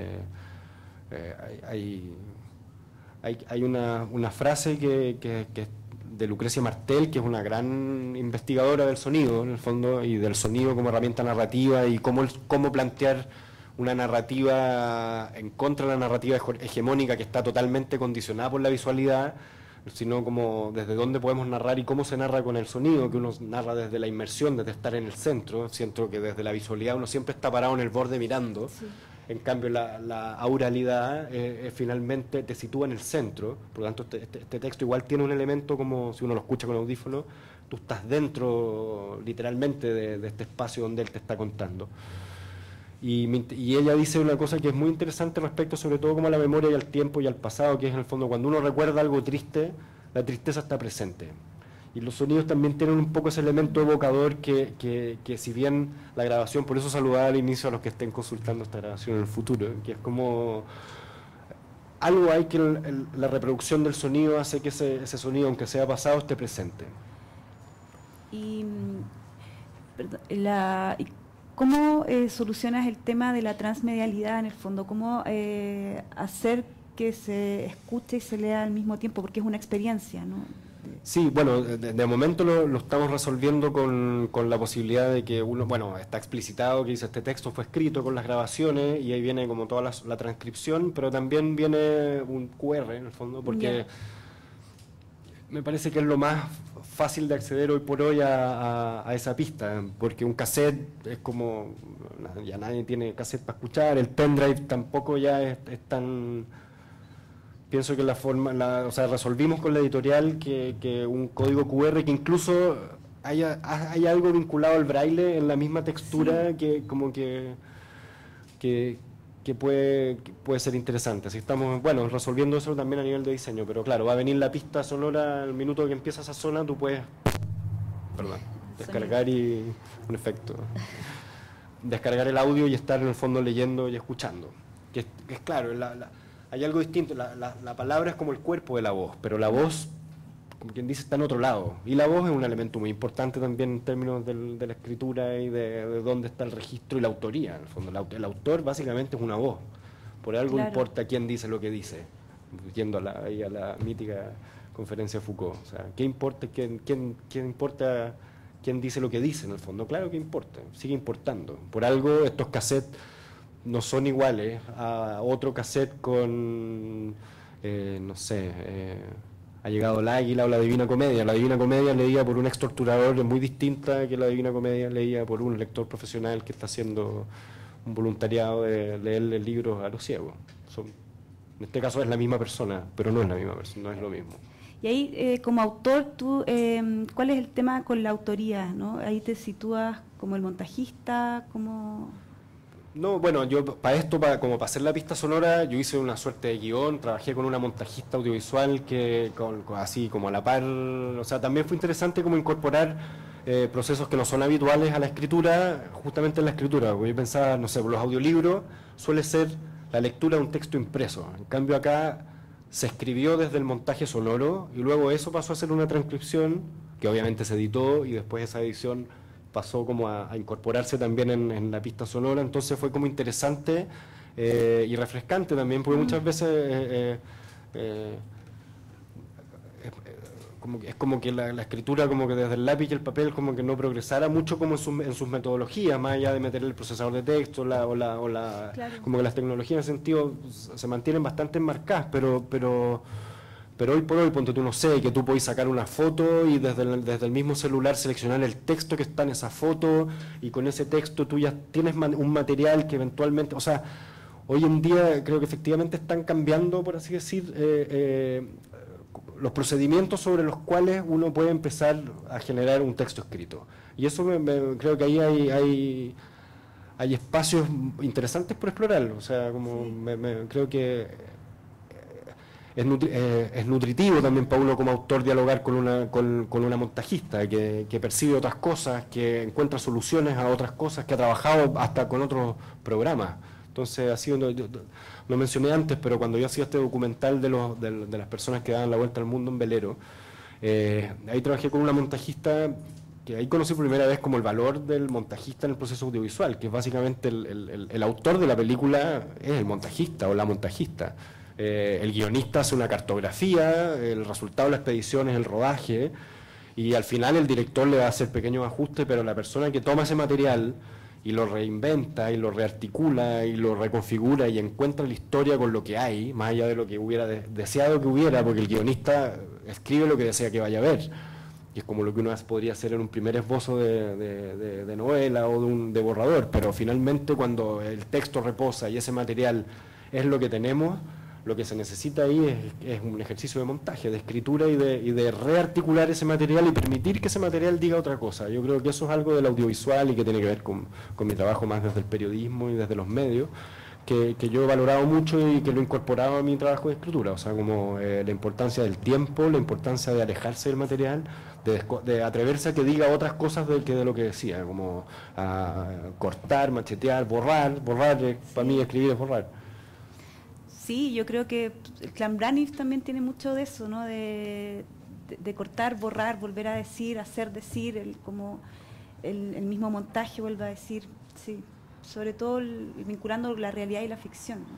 Hay una frase que de Lucrecia Martel, que es una gran investigadora del sonido, en el fondo, y del sonido como herramienta narrativa, y cómo plantear una narrativa en contra de la narrativa hegemónica, que está totalmente condicionada por la visualidad, sino como desde dónde podemos narrar y cómo se narra con el sonido, que uno narra desde la inmersión, desde estar en el centro. Siento que desde la visualidad uno siempre está parado en el borde mirando. Sí. En cambio la auralidad finalmente te sitúa en el centro. Por lo tanto este texto igual tiene un elemento, como si uno lo escucha con audífono, tú estás dentro literalmente de este espacio donde él te está contando. Y ella dice una cosa que es muy interesante respecto sobre todo como a la memoria y al tiempo y al pasado, que es en el fondo cuando uno recuerda algo triste, la tristeza está presente. Y los sonidos también tienen un poco ese elemento evocador que si bien la grabación, por eso saludaba al inicio a los que estén consultando esta grabación en el futuro, que es como algo hay que la reproducción del sonido hace que ese sonido, aunque sea pasado, esté presente. Y ¿cómo solucionas el tema de la transmedialidad en el fondo? ¿Cómo hacer que se escuche y se lea al mismo tiempo, porque es una experiencia, ¿no? Sí, bueno, de momento lo estamos resolviendo con la posibilidad de que uno, bueno, está explicitado que dice este texto fue escrito con las grabaciones y ahí viene como toda la transcripción, pero también viene un QR en el fondo, porque me parece que es lo más fácil de acceder hoy por hoy a esa pista, porque un cassette es como, ya nadie tiene cassette para escuchar, el pendrive tampoco ya es tan... Pienso que o sea, resolvimos con la editorial que un código QR que incluso hay algo vinculado al braille en la misma textura, sí, que como que puede ser interesante. Así estamos, bueno, resolviendo eso también a nivel de diseño, pero claro, va a venir la pista sonora al minuto que empieza esa zona, tú puedes, descargar y un efecto. Descargar el audio y estar en el fondo leyendo y escuchando. Que es claro, hay algo distinto, la palabra es como el cuerpo de la voz, pero la voz, como quien dice, está en otro lado. Y la voz es un elemento muy importante también en términos de la escritura y de dónde está el registro y la autoría. En el fondo, el autor básicamente es una voz. Por algo importa quién dice lo que dice, yendo a la mítica conferencia de Foucault. O sea, ¿qué importa quién dice lo que dice en el fondo? Claro que importa, sigue importando. Por algo estos cassettes no son iguales a otro cassette con, no sé, Ha llegado el Águila o la Divina Comedia. La Divina Comedia leída por un ex torturador es muy distinta que la Divina Comedia leída por un lector profesional que está haciendo un voluntariado de leerle libros a los ciegos. En este caso es la misma persona, pero no es la misma persona, no es lo mismo. Y ahí, como autor, tú, ¿cuál es el tema con la autoría, ¿no? Ahí te sitúas como el montajista, como... No, bueno, yo como para hacer la pista sonora, yo hice una suerte de guión, trabajé con una montajista audiovisual que así como a la par, o sea, también fue interesante como incorporar procesos que no son habituales a la escritura, justamente en la escritura, porque yo pensaba, no sé, por los audiolibros suele ser la lectura de un texto impreso, en cambio acá se escribió desde el montaje sonoro y luego eso pasó a ser una transcripción que obviamente se editó y después esa edición pasó como a incorporarse también en la pista sonora, entonces fue como interesante y refrescante también, porque muchas veces es como que la escritura como que desde el lápiz y el papel como que no progresara mucho como en sus metodologías, más allá de meter el procesador de texto claro. Como que las tecnologías en ese sentido se mantienen bastante enmarcadas, pero hoy por hoy, ponte tú, no sé, que tú podés sacar una foto y desde el mismo celular seleccionar el texto que está en esa foto y con ese texto tú ya tienes un material que eventualmente, o sea, hoy en día creo que efectivamente están cambiando, por así decir, los procedimientos sobre los cuales uno puede empezar a generar un texto escrito. Y eso creo que ahí hay espacios interesantes por explorar, o sea, como sí. Creo que es nutritivo también para uno como autor dialogar con una montajista que percibe otras cosas, que encuentra soluciones a otras cosas, que ha trabajado hasta con otros programas. Entonces, así lo mencioné antes, pero cuando yo hacía este documental de las personas que daban la vuelta al mundo en velero, ahí trabajé con una montajista que ahí conocí por primera vez como el valor del montajista en el proceso audiovisual, que es básicamente el autor de la película es el montajista o la montajista. El guionista hace una cartografía, el resultado de la expedición es el rodaje y al final el director le va a hacer pequeños ajustes, pero la persona que toma ese material y lo reinventa y lo rearticula y lo reconfigura y encuentra la historia con lo que hay, más allá de lo que hubiera deseado que hubiera, porque el guionista escribe lo que desea que vaya a ver, y es como lo que uno podría hacer en un primer esbozo de novela o de borrador, pero finalmente cuando el texto reposa y ese material es lo que tenemos, lo que se necesita ahí es un ejercicio de montaje, de escritura y de rearticular ese material y permitir que ese material diga otra cosa. Yo creo que eso es algo del audiovisual y que tiene que ver con mi trabajo más desde el periodismo y desde los medios, que yo he valorado mucho y que lo he incorporado a mi trabajo de escritura. O sea, como la importancia del tiempo, la importancia de alejarse del material, de atreverse a que diga otras cosas de lo que decía, como cortar, machetear, borrar, para mí escribir es borrar. Sí, yo creo que el Clan Braniff también tiene mucho de eso, ¿no? De cortar, borrar, volver a decir, hacer decir, como el mismo montaje vuelve a decir, sí, sobre todo vinculando la realidad y la ficción, ¿no?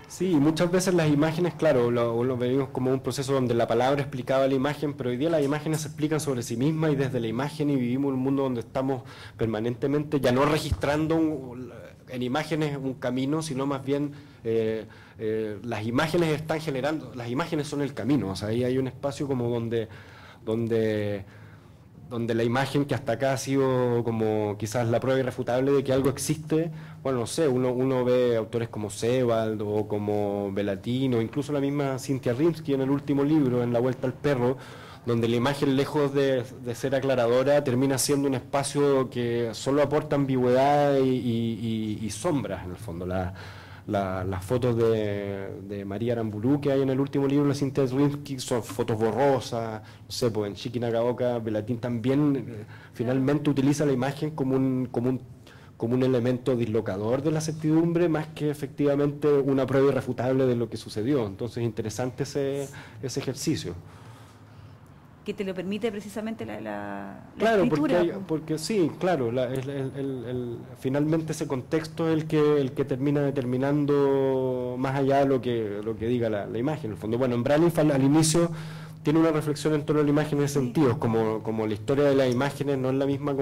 Sí, muchas veces las imágenes, claro, lo vemos como un proceso donde la palabra explicaba la imagen, pero hoy día las imágenes se explican sobre sí mismas y desde la imagen, y vivimos en un mundo donde estamos permanentemente ya no registrando en imágenes un camino, sino más bien las imágenes están generando, las imágenes son el camino, o sea, ahí hay un espacio como donde donde la imagen que hasta acá ha sido como quizás la prueba irrefutable de que algo existe, bueno, no sé, uno ve autores como Sebald o como Belatino, incluso la misma Cynthia Rimsky en el último libro, En la vuelta al perro, donde la imagen, lejos de ser aclaradora, termina siendo un espacio que solo aporta ambigüedad y sombras, en el fondo. Las fotos de María Aramburu que hay en el último libro de Cynthia Rimsky son fotos borrosas, no sé, pues en Shiki Nakaoka, Belatín también finalmente utiliza la imagen como un elemento dislocador de la certidumbre, más que efectivamente una prueba irrefutable de lo que sucedió. Entonces, interesante ese ejercicio. Que te lo permite precisamente la Claro, escritura. porque sí, claro, finalmente ese contexto es el que termina determinando más allá de lo que diga la imagen. En el fondo, bueno, en Brahling al inicio tiene una reflexión en torno a la imagen en ese sentido, como la historia de las imágenes no es la misma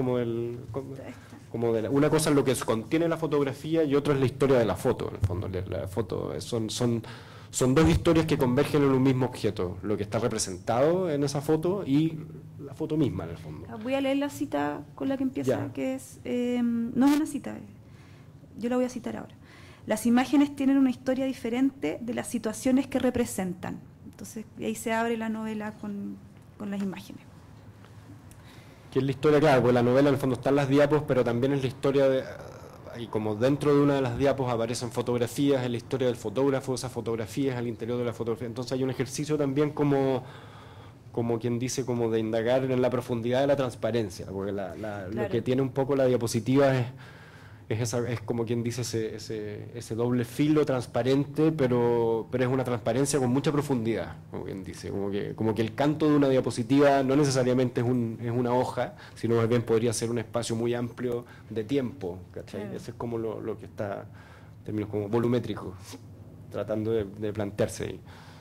una cosa es lo que contiene la fotografía y otra es la historia de la foto. En el fondo, la foto son dos historias que convergen en un mismo objeto, lo que está representado en esa foto y la foto misma, en el fondo. Voy a leer la cita con la que empieza, que es, no es una cita, yo la voy a citar ahora. Las imágenes tienen una historia diferente de las situaciones que representan. Entonces, ahí se abre la novela con las imágenes. Que es la historia, claro, porque la novela en el fondo están las diapos, pero también es la historia y como dentro de una de las diapos aparecen fotografías, es la historia del fotógrafo, esas fotografías al interior de la fotografía. Entonces hay un ejercicio también como quien dice, como de indagar en la profundidad de la transparencia, porque claro, lo que tiene un poco la diapositiva es como quien dice ese doble filo transparente, pero es una transparencia con mucha profundidad, como quien dice, como que el canto de una diapositiva no necesariamente es una hoja, sino más bien podría ser un espacio muy amplio de tiempo, ¿cachai? Claro. Eso es como lo que está, en términos como volumétrico, tratando de plantearse ahí.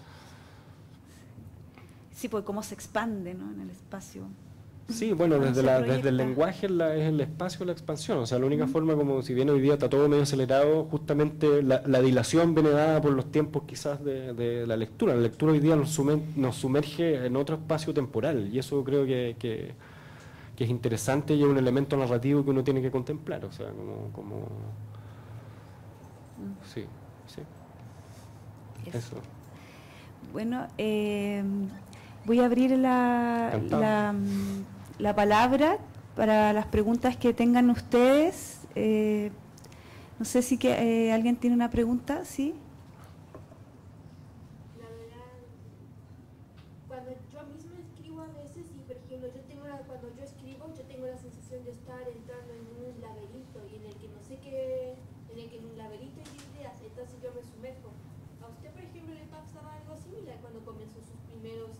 Sí, pues cómo se expande, ¿no?, en el espacio. Sí, bueno, desde el lenguaje es el espacio, la expansión. O sea, la única forma, como si bien hoy día está todo medio acelerado, justamente la dilación viene dada por los tiempos quizás de la lectura. La lectura hoy día nos sumerge en otro espacio temporal y eso creo que es interesante y es un elemento narrativo que uno tiene que contemplar. O sea, Sí. Eso. Bueno, voy a abrir la palabra para las preguntas que tengan ustedes. No sé si alguien tiene una pregunta, ¿sí? La verdad, cuando yo misma escribo a veces, y por ejemplo, cuando yo escribo, yo tengo la sensación de estar entrando en un laberinto y en el que no sé qué, en un laberinto de ideas, entonces yo me sumerjo. ¿A usted, por ejemplo, le pasaba algo similar cuando comenzó sus primeros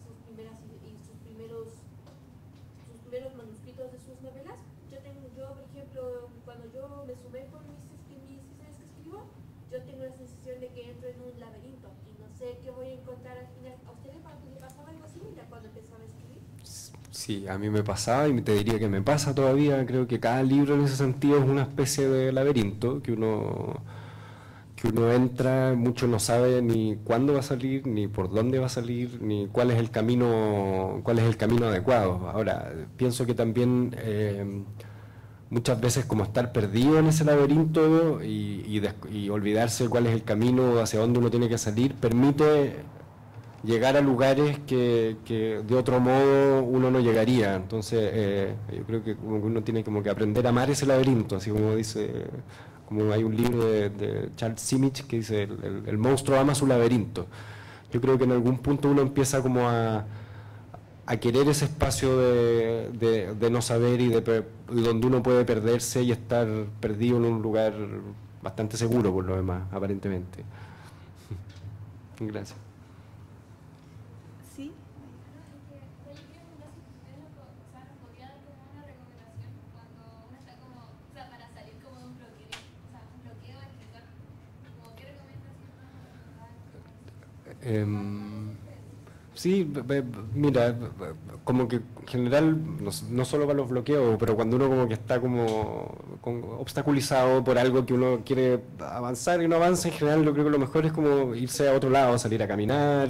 manuscritos de sus novelas? Yo, por ejemplo, cuando yo me sumerjo en mis historias que escribo, yo tengo la sensación de que entro en un laberinto y no sé qué voy a encontrar al final. ¿A usted le pasaba algo similar cuando empezaba a escribir? Sí, a mí me pasaba y te diría que me pasa todavía. Creo que cada libro en ese sentido es una especie de laberinto que uno entra, mucho no sabe ni cuándo va a salir, ni por dónde va a salir, ni cuál es el camino adecuado. Ahora, pienso que también muchas veces como estar perdido en ese laberinto y olvidarse cuál es el camino hacia dónde uno tiene que salir, permite llegar a lugares que de otro modo uno no llegaría. Entonces, yo creo que uno tiene como que aprender a amar ese laberinto, así como dice... Como hay un libro de Charles Simic que dice el monstruo ama su laberinto. Yo creo que en algún punto uno empieza como a querer ese espacio de no saber y donde uno puede perderse y estar perdido en un lugar bastante seguro por lo demás, aparentemente. Gracias. Sí. Sí, mira, como que en general, no solo para los bloqueos, pero cuando uno como que está como obstaculizado por algo que uno quiere avanzar y no avanza, en general yo creo que lo mejor es como irse a otro lado, salir a caminar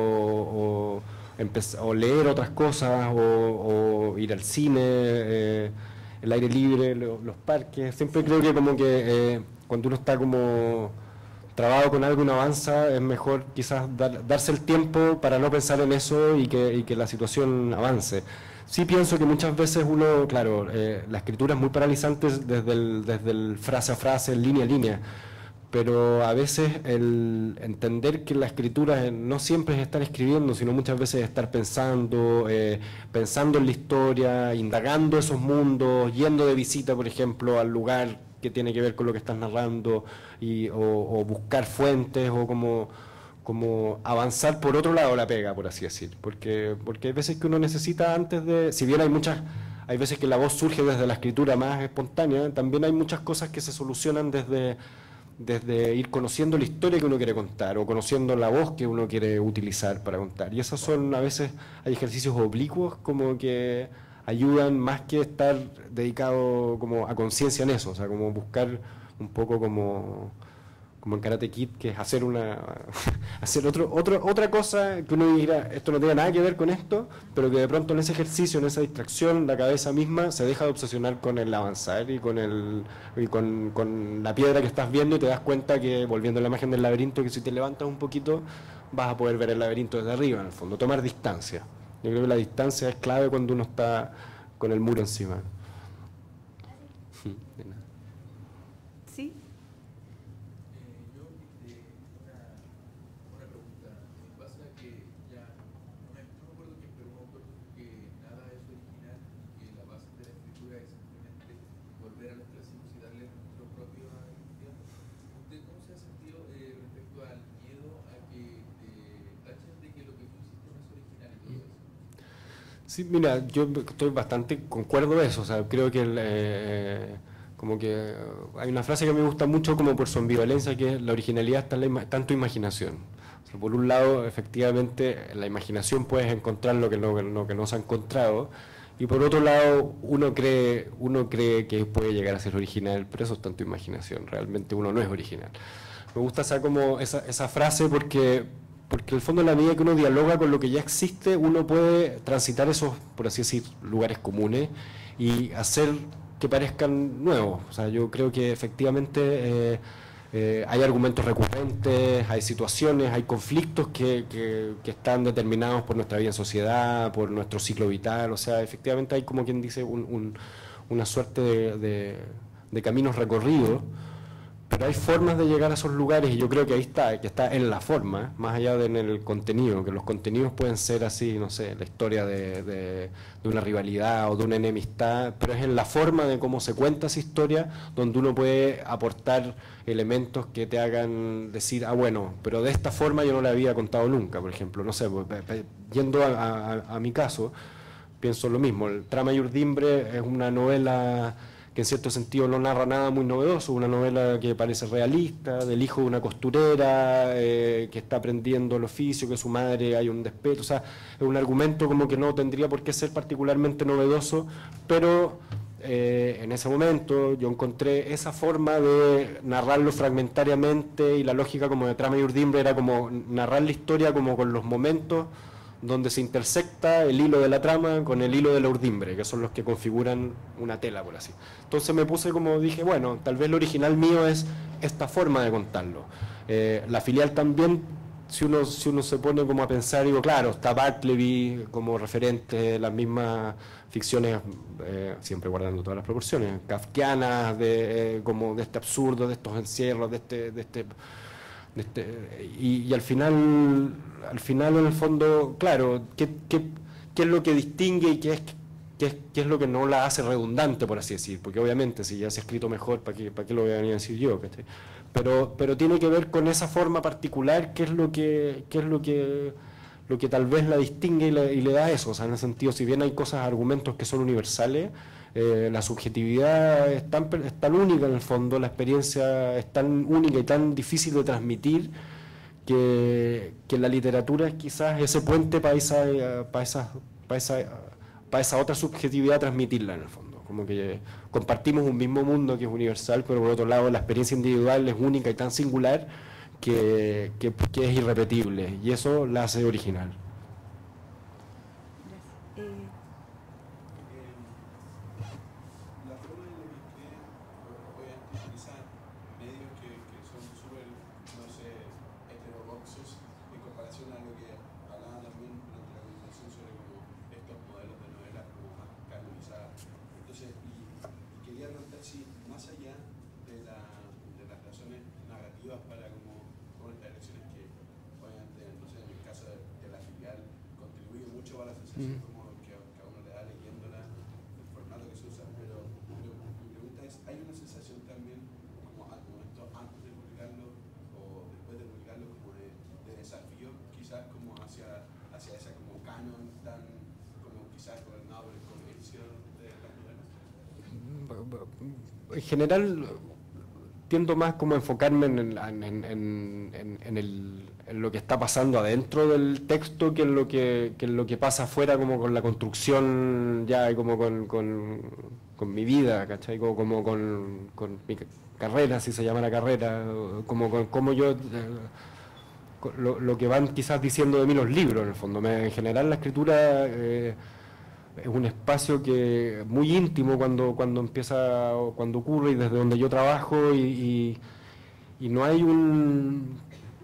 o leer otras cosas o ir al cine, el aire libre, los parques. Siempre creo que como que cuando uno está como trabado con algo y no avanza, es mejor quizás darse el tiempo para no pensar en eso y que la situación avance. Sí pienso que muchas veces uno, claro, la escritura es muy paralizante desde el frase a frase, línea a línea, pero a veces el entender que la escritura no siempre es estar escribiendo, sino muchas veces es estar pensando en la historia, indagando esos mundos, yendo de visita, por ejemplo, al lugar que tiene que ver con lo que estás narrando o buscar fuentes o como avanzar por otro lado la pega, por así decir, porque hay veces que uno necesita antes de, si bien hay veces que la voz surge desde la escritura más espontánea, también hay muchas cosas que se solucionan desde ir conociendo la historia que uno quiere contar o conociendo la voz que uno quiere utilizar para contar, y esos son, a veces hay ejercicios oblicuos como que ayudan más que estar dedicado como a conciencia en eso, o sea, como buscar un poco como en Karate Kid, que es hacer otra cosa que uno dirá, esto no tiene nada que ver con esto, pero que de pronto en ese ejercicio, en esa distracción, la cabeza misma se deja de obsesionar con el avanzar y con la piedra que estás viendo, y te das cuenta que, volviendo a la imagen del laberinto, que si te levantas un poquito vas a poder ver el laberinto desde arriba, en el fondo, tomar distancia. Yo creo que la distancia es clave cuando uno está con el muro encima. Sí. Yo una pregunta. Pasa que ya no me acuerdo quién, pero un autor que nada es original, que la base de la escritura es simplemente volver a los clásicos y darle nuestro propio identidad. ¿Usted cómo se ha sentido respecto al miedo a que tachen de que lo que tú hiciste no es original y todo eso? Sí, mira, yo estoy bastante concuerdo eso, o sea, creo que como que hay una frase que me gusta mucho como por su ambivalencia, que es la originalidad está en tu imaginación. O sea, por un lado, efectivamente, en la imaginación puedes encontrar lo que no se ha encontrado, y por otro lado, uno cree que puede llegar a ser original, pero eso está en tu imaginación, realmente uno no es original. Me gusta esa frase porque en el fondo, en la medida que uno dialoga con lo que ya existe, uno puede transitar esos, por así decir, lugares comunes y hacer que parezcan nuevos. O sea, yo creo que efectivamente hay argumentos recurrentes, hay situaciones, hay conflictos que están determinados por nuestra vida en sociedad, por nuestro ciclo vital. O sea, efectivamente hay, como quien dice, una suerte de caminos recorridos, pero hay formas de llegar a esos lugares, y yo creo que ahí está, que está en la forma, más allá de en el contenido, que los contenidos pueden ser así, no sé, la historia de una rivalidad o de una enemistad, pero es en la forma de cómo se cuenta esa historia donde uno puede aportar elementos que te hagan decir, ah, bueno, pero de esta forma yo no la había contado nunca, por ejemplo, no sé, yendo a mi caso, pienso lo mismo. El Trama y Urdimbre es una novela que en cierto sentido no narra nada muy novedoso, una novela que parece realista, del hijo de una costurera que está aprendiendo el oficio, que su madre hay un despecho, o sea, es un argumento como que no tendría por qué ser particularmente novedoso, pero en ese momento yo encontré esa forma de narrarlo fragmentariamente, y la lógica como de Trama y Urdimbre era como narrar la historia como con los momentos donde se intersecta el hilo de la trama con el hilo de la urdimbre, que son los que configuran una tela, por así. Entonces me puse, como dije, bueno, tal vez lo original mío es esta forma de contarlo. La filial también, si uno se pone como a pensar, digo, claro, está Bartleby como referente, las mismas ficciones, siempre guardando todas las proporciones, kafkianas, como de este absurdo, de estos encierros, y al final en el fondo, claro, ¿qué es lo que distingue y qué es lo que no la hace redundante, por así decir? Porque obviamente si ya se ha escrito mejor, ¿para qué lo voy a venir a decir yo? Pero tiene que ver con esa forma particular, qué es lo que tal vez la distingue y le da eso. O sea, en el sentido, si bien hay argumentos que son universales, la subjetividad es tan única en el fondo, la experiencia es tan única y tan difícil de transmitir, que la literatura es quizás ese puente para esa otra subjetividad, transmitirla en el fondo. Como que compartimos un mismo mundo que es universal, pero por otro lado la experiencia individual es única y tan singular que es irrepetible, y eso la hace original. La forma en la que creen, obviamente utilizan medios que son súper, no sé, heterodoxos en comparación a lo que hablaban también durante la conversación sobre como estos modelos de novelas como más canonizadas. Entonces, y quería preguntar si más allá de las razones narrativas para como estas elecciones que obviamente, no sé, en el caso de la filial contribuye mucho a la sensación como que a uno le da leyéndola, el formato que se usa, pero mi pregunta es, ¿hay una sensación también como esto antes de publicarlo o después de publicarlo como de desafío quizás como hacia esa como canon tan como quizás gobernado por el comercio de las novelas? En general tiendo más como a enfocarme en lo que está pasando adentro del texto que en lo que pasa afuera, como con la construcción ya, y como con mi vida, ¿cachai? Como con mi carrera, si se llama la carrera, como yo, lo que van quizás diciendo de mí los libros, en el fondo. En general la escritura es un espacio que muy íntimo cuando ocurre, y desde donde yo trabajo, y no hay un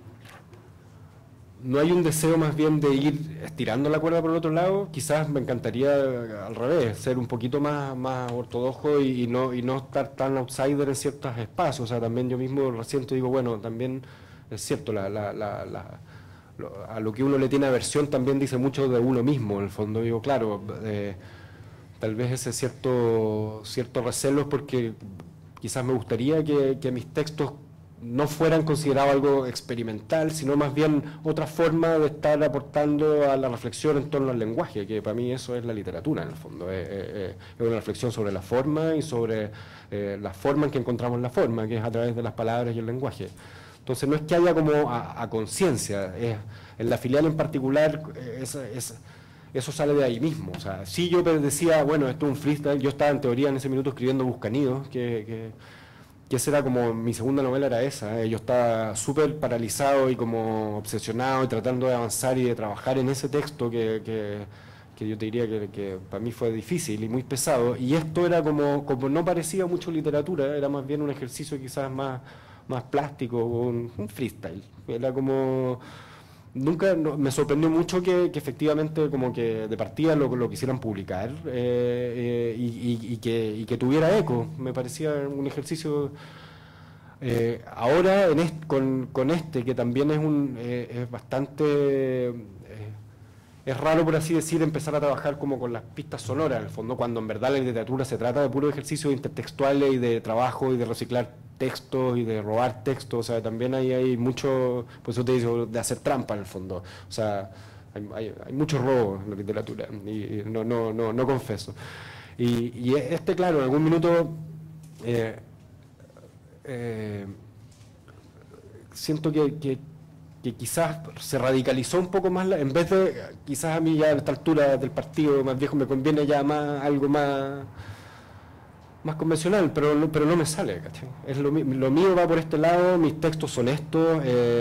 deseo más bien de ir estirando la cuerda por el otro lado. Quizás me encantaría al revés, ser un poquito más ortodoxo y no estar tan outsider en ciertos espacios. O sea, también yo mismo reciente digo, bueno, también es cierto, a lo que uno le tiene aversión también dice mucho de uno mismo, en el fondo. Digo, claro, tal vez ese cierto recelo, porque quizás me gustaría que mis textos no fueran considerados algo experimental, sino más bien otra forma de estar aportando a la reflexión en torno al lenguaje, que para mí eso es la literatura, en el fondo. Es una reflexión sobre la forma y sobre la forma en que encontramos la forma, que es a través de las palabras y el lenguaje. Entonces no es que haya como a conciencia, en la filial en particular eso sale de ahí mismo. O sea, si yo decía, bueno, esto es un freestyle, yo estaba en teoría en ese minuto escribiendo Buscanidos, que esa era como, mi segunda novela era esa, yo estaba súper paralizado y como obsesionado y tratando de avanzar y de trabajar en ese texto que yo te diría que para mí fue difícil y muy pesado, y esto era como no parecía mucho literatura, era más bien un ejercicio quizás más plástico, un freestyle. Era como, me sorprendió mucho que efectivamente como que de partida lo quisieran publicar, y que tuviera eco. Me parecía un ejercicio. Ahora con este, que también es bastante, es raro, por así decir, empezar a trabajar como con las pistas sonoras, en el fondo, cuando en verdad la literatura se trata de puro ejercicio intertextuales y de trabajo y de reciclar textos y de robar textos. O sea, también hay mucho, por eso te digo, de hacer trampa en el fondo. O sea, hay mucho robo en la literatura, y no confeso. Y claro, en algún minuto siento que quizás se radicalizó un poco más, en vez de, quizás a mí ya a esta altura del partido más viejo me conviene ya algo más convencional, pero no me sale, ¿cachai? Lo mío va por este lado, mis textos son estos,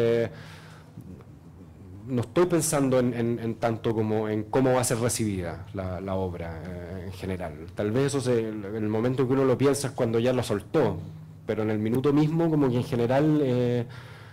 no estoy pensando en tanto como en cómo va a ser recibida la obra en general. Tal vez eso en el momento que uno lo piensa es cuando ya lo soltó, pero en el minuto mismo, como que en general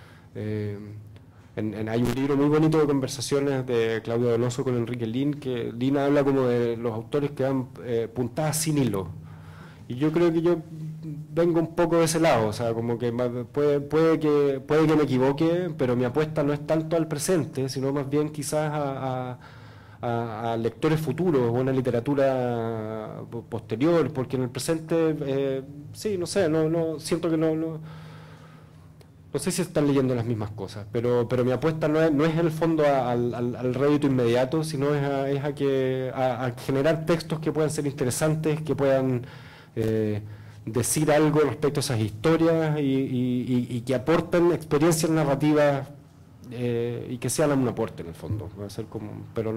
hay un libro muy bonito de conversaciones de Claudio Donoso con Enrique Lin, que Lin habla como de los autores que dan puntadas sin hilo, y yo creo que yo vengo un poco de ese lado. O sea, como que puede que me equivoque, pero mi apuesta no es tanto al presente, sino más bien quizás a lectores futuros o una literatura posterior, porque en el presente, sí, no sé, siento que no sé si están leyendo las mismas cosas, pero mi apuesta no es en el fondo al rédito inmediato, sino es a generar textos que puedan ser interesantes, que puedan decir algo respecto a esas historias, y que aporten experiencias narrativas y que sean un aporte en el fondo. Va a ser como, pero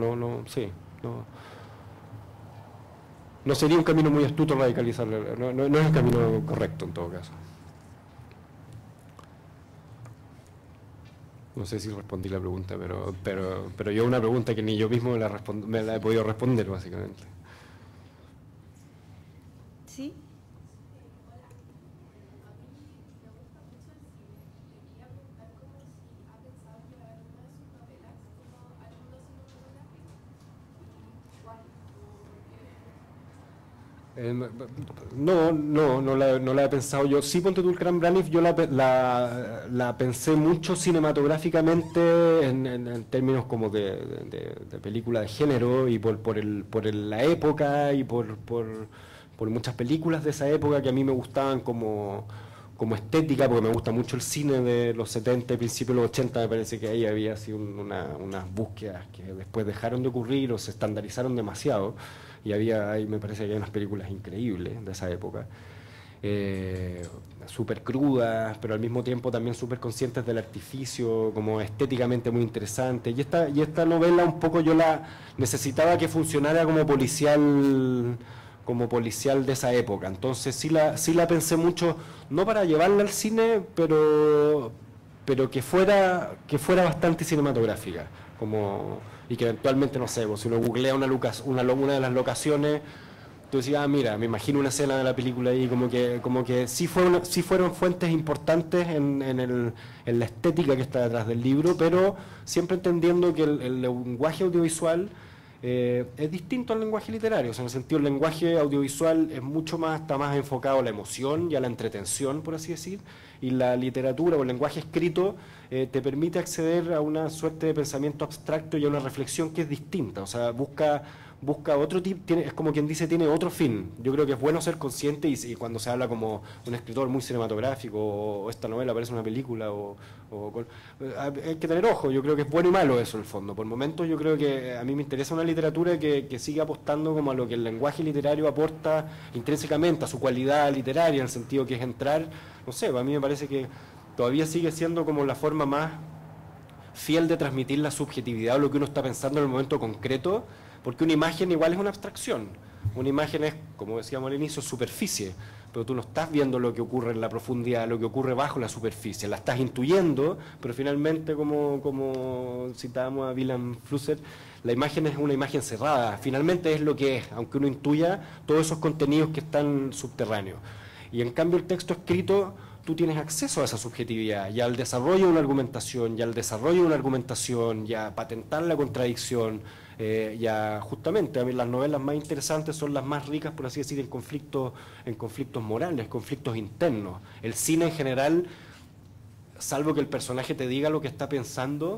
no sería un camino muy astuto radicalizar, no es el camino correcto en todo caso. No sé si respondí la pregunta, pero yo una pregunta que ni yo mismo me la he podido responder, básicamente. ¿Sí? No la he pensado yo. Sí, ponte tú el Cran Braniff, yo la pensé mucho cinematográficamente en términos como de película de género y por la época y por muchas películas de esa época que a mí me gustaban como estética, porque me gusta mucho el cine de los 70 y principios de los 80, me parece que ahí había así unas búsquedas que después dejaron de ocurrir o se estandarizaron demasiado. Y ahí me parece que hay unas películas increíbles de esa época, súper crudas, pero al mismo tiempo también súper conscientes del artificio, como estéticamente muy interesante. Y esta novela un poco yo la necesitaba que funcionara como policial de esa época. Entonces sí la pensé mucho, no para llevarla al cine, pero que fuera bastante cinematográfica, y que eventualmente, no sé, si uno googlea una de las locaciones, tú decías, mira, me imagino una escena de la película ahí, como que sí fueron fuentes importantes en la estética que está detrás del libro, pero siempre entendiendo que el lenguaje audiovisual es distinto al lenguaje literario. O sea, en el sentido, el lenguaje audiovisual está más enfocado a la emoción y a la entretención, por así decir, y la literatura o el lenguaje escrito te permite acceder a una suerte de pensamiento abstracto y a una reflexión que es distinta. O sea, busca otro tipo, es como quien dice, tiene otro fin. Yo creo que es bueno ser consciente y cuando se habla como un escritor muy cinematográfico o esta novela parece una película hay que tener ojo. Yo creo que es bueno y malo eso en el fondo. Por momentos yo creo que a mí me interesa una literatura que siga apostando como a lo que el lenguaje literario aporta intrínsecamente, a su cualidad literaria, en el sentido que es entrar, no sé, a mí me parece que todavía sigue siendo como la forma más fiel de transmitir la subjetividad o lo que uno está pensando en el momento concreto, porque una imagen igual es una abstracción. Una imagen es, como decíamos al inicio, superficie, pero tú no estás viendo lo que ocurre en la profundidad, lo que ocurre bajo la superficie, la estás intuyendo, pero finalmente, como citábamos a Wilhelm Flusser, la imagen es una imagen cerrada, finalmente es lo que es, aunque uno intuya todos esos contenidos que están subterráneos. Y en cambio el texto escrito, tú tienes acceso a esa subjetividad y al desarrollo de una argumentación, y a patentar la contradicción, justamente a mí las novelas más interesantes son las más ricas, por así decir, en conflictos morales, conflictos internos. El cine en general, salvo que el personaje te diga lo que está pensando,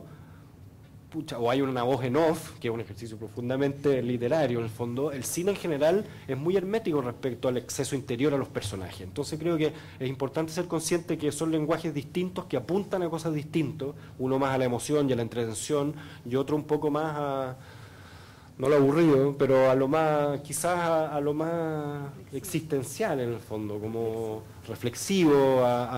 o hay una voz en off, que es un ejercicio profundamente literario en el fondo, el cine en general es muy hermético respecto al acceso interior a los personajes. Entonces creo que es importante ser consciente que son lenguajes distintos que apuntan a cosas distintas, uno más a la emoción y a la entretención, y otro un poco más a, no lo aburrido, pero a lo más, quizás a lo más existencial en el fondo, como reflexivo,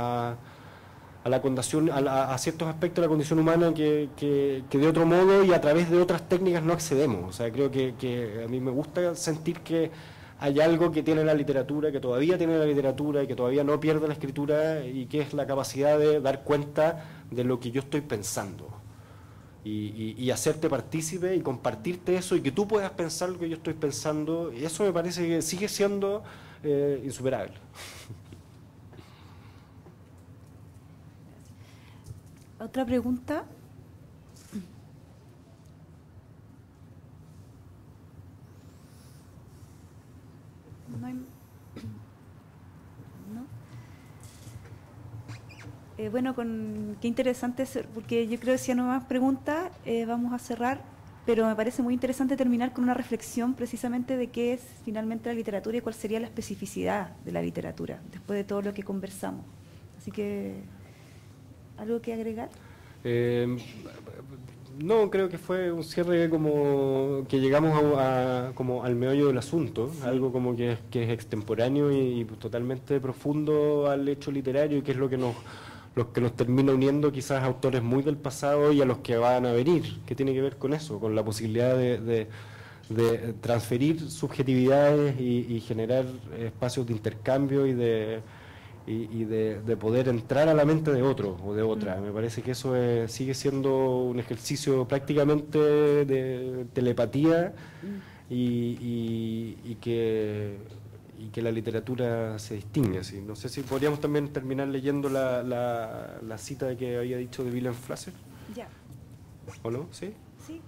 a la condición, a ciertos aspectos de la condición humana que de otro modo y a través de otras técnicas no accedemos. O sea, creo que a mí me gusta sentir que hay algo que tiene la literatura, que todavía tiene la literatura y que todavía no pierde la escritura, y que es la capacidad de dar cuenta de lo que yo estoy pensando. Y hacerte partícipe y compartirte eso y que tú puedas pensar lo que yo estoy pensando, y eso me parece que sigue siendo insuperable. ¿Otra pregunta? No hay... ¿No? Bueno, qué interesante, porque yo creo que si no hay más preguntas, vamos a cerrar, pero me parece muy interesante terminar con una reflexión precisamente de qué es finalmente la literatura y cuál sería la especificidad de la literatura, después de todo lo que conversamos. Así que, ¿algo que agregar? No, creo que fue un cierre como que llegamos como al meollo del asunto, sí. Algo como que es extemporáneo y totalmente profundo al hecho literario, y que es lo que nos los que nos termina uniendo quizás a autores muy del pasado y a los que van a venir, que tiene que ver con eso, con la posibilidad de transferir subjetividades y generar espacios de intercambio y de poder entrar a la mente de otro o de otra. Me parece que eso sigue siendo un ejercicio prácticamente de telepatía y que la literatura se distingue así. No sé si podríamos también terminar leyendo la cita que había dicho de Wilhelm Flasser. Ya. ¿O no? ¿Sí? Sí.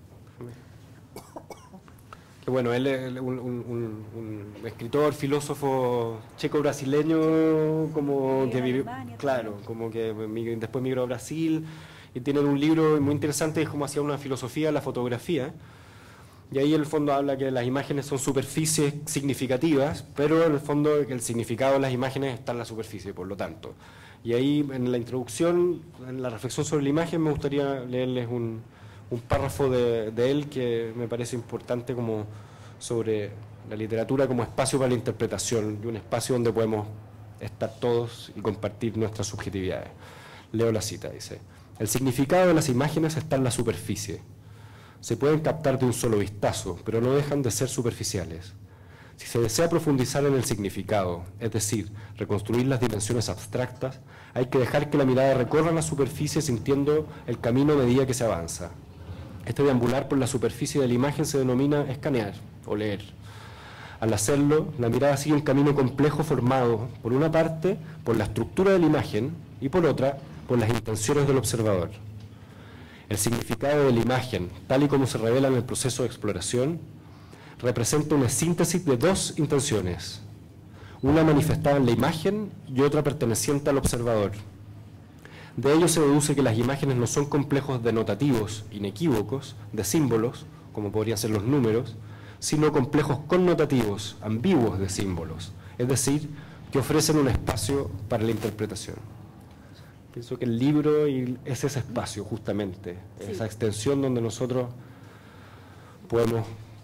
Que bueno, él es un escritor, filósofo checo-brasileño, como que vivió, claro, como que después migró a Brasil, y tiene un libro muy interesante, es como hacía una filosofía de la fotografía, y ahí en el fondo habla que las imágenes son superficies significativas, pero en el fondo el significado de las imágenes está en la superficie, por lo tanto. Y ahí en la introducción, en la reflexión sobre la imagen, me gustaría leerles un párrafo de él que me parece importante como sobre la literatura como espacio para la interpretación y un espacio donde podemos estar todos y compartir nuestras subjetividades. Leo la cita, dice: el significado de las imágenes está en la superficie. Se pueden captar de un solo vistazo, pero no dejan de ser superficiales. Si se desea profundizar en el significado, es decir, reconstruir las dimensiones abstractas, hay que dejar que la mirada recorra la superficie sintiendo el camino a medida que se avanza. Este deambular por la superficie de la imagen se denomina escanear o leer. Al hacerlo, la mirada sigue un camino complejo formado, por una parte, por la estructura de la imagen y por otra, por las intenciones del observador. El significado de la imagen, tal y como se revela en el proceso de exploración, representa una síntesis de dos intenciones, una manifestada en la imagen y otra perteneciente al observador. De ello se deduce que las imágenes no son complejos denotativos, inequívocos, de símbolos, como podrían ser los números, sino complejos connotativos, ambiguos de símbolos, es decir, que ofrecen un espacio para la interpretación. Pienso que el libro es ese espacio, justamente, sí, esa extensión donde nosotros podemos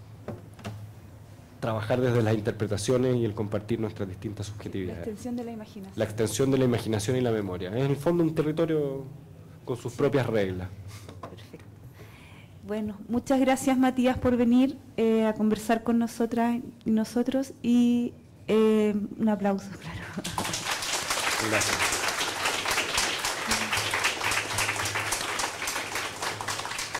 trabajar desde las interpretaciones y el compartir nuestras distintas subjetividades. La extensión de la imaginación. La extensión de la imaginación y la memoria. Es en el fondo un territorio con sus propias reglas. Perfecto. Bueno, muchas gracias, Matías, por venir a conversar con nosotras y nosotros, y un aplauso, claro. Gracias.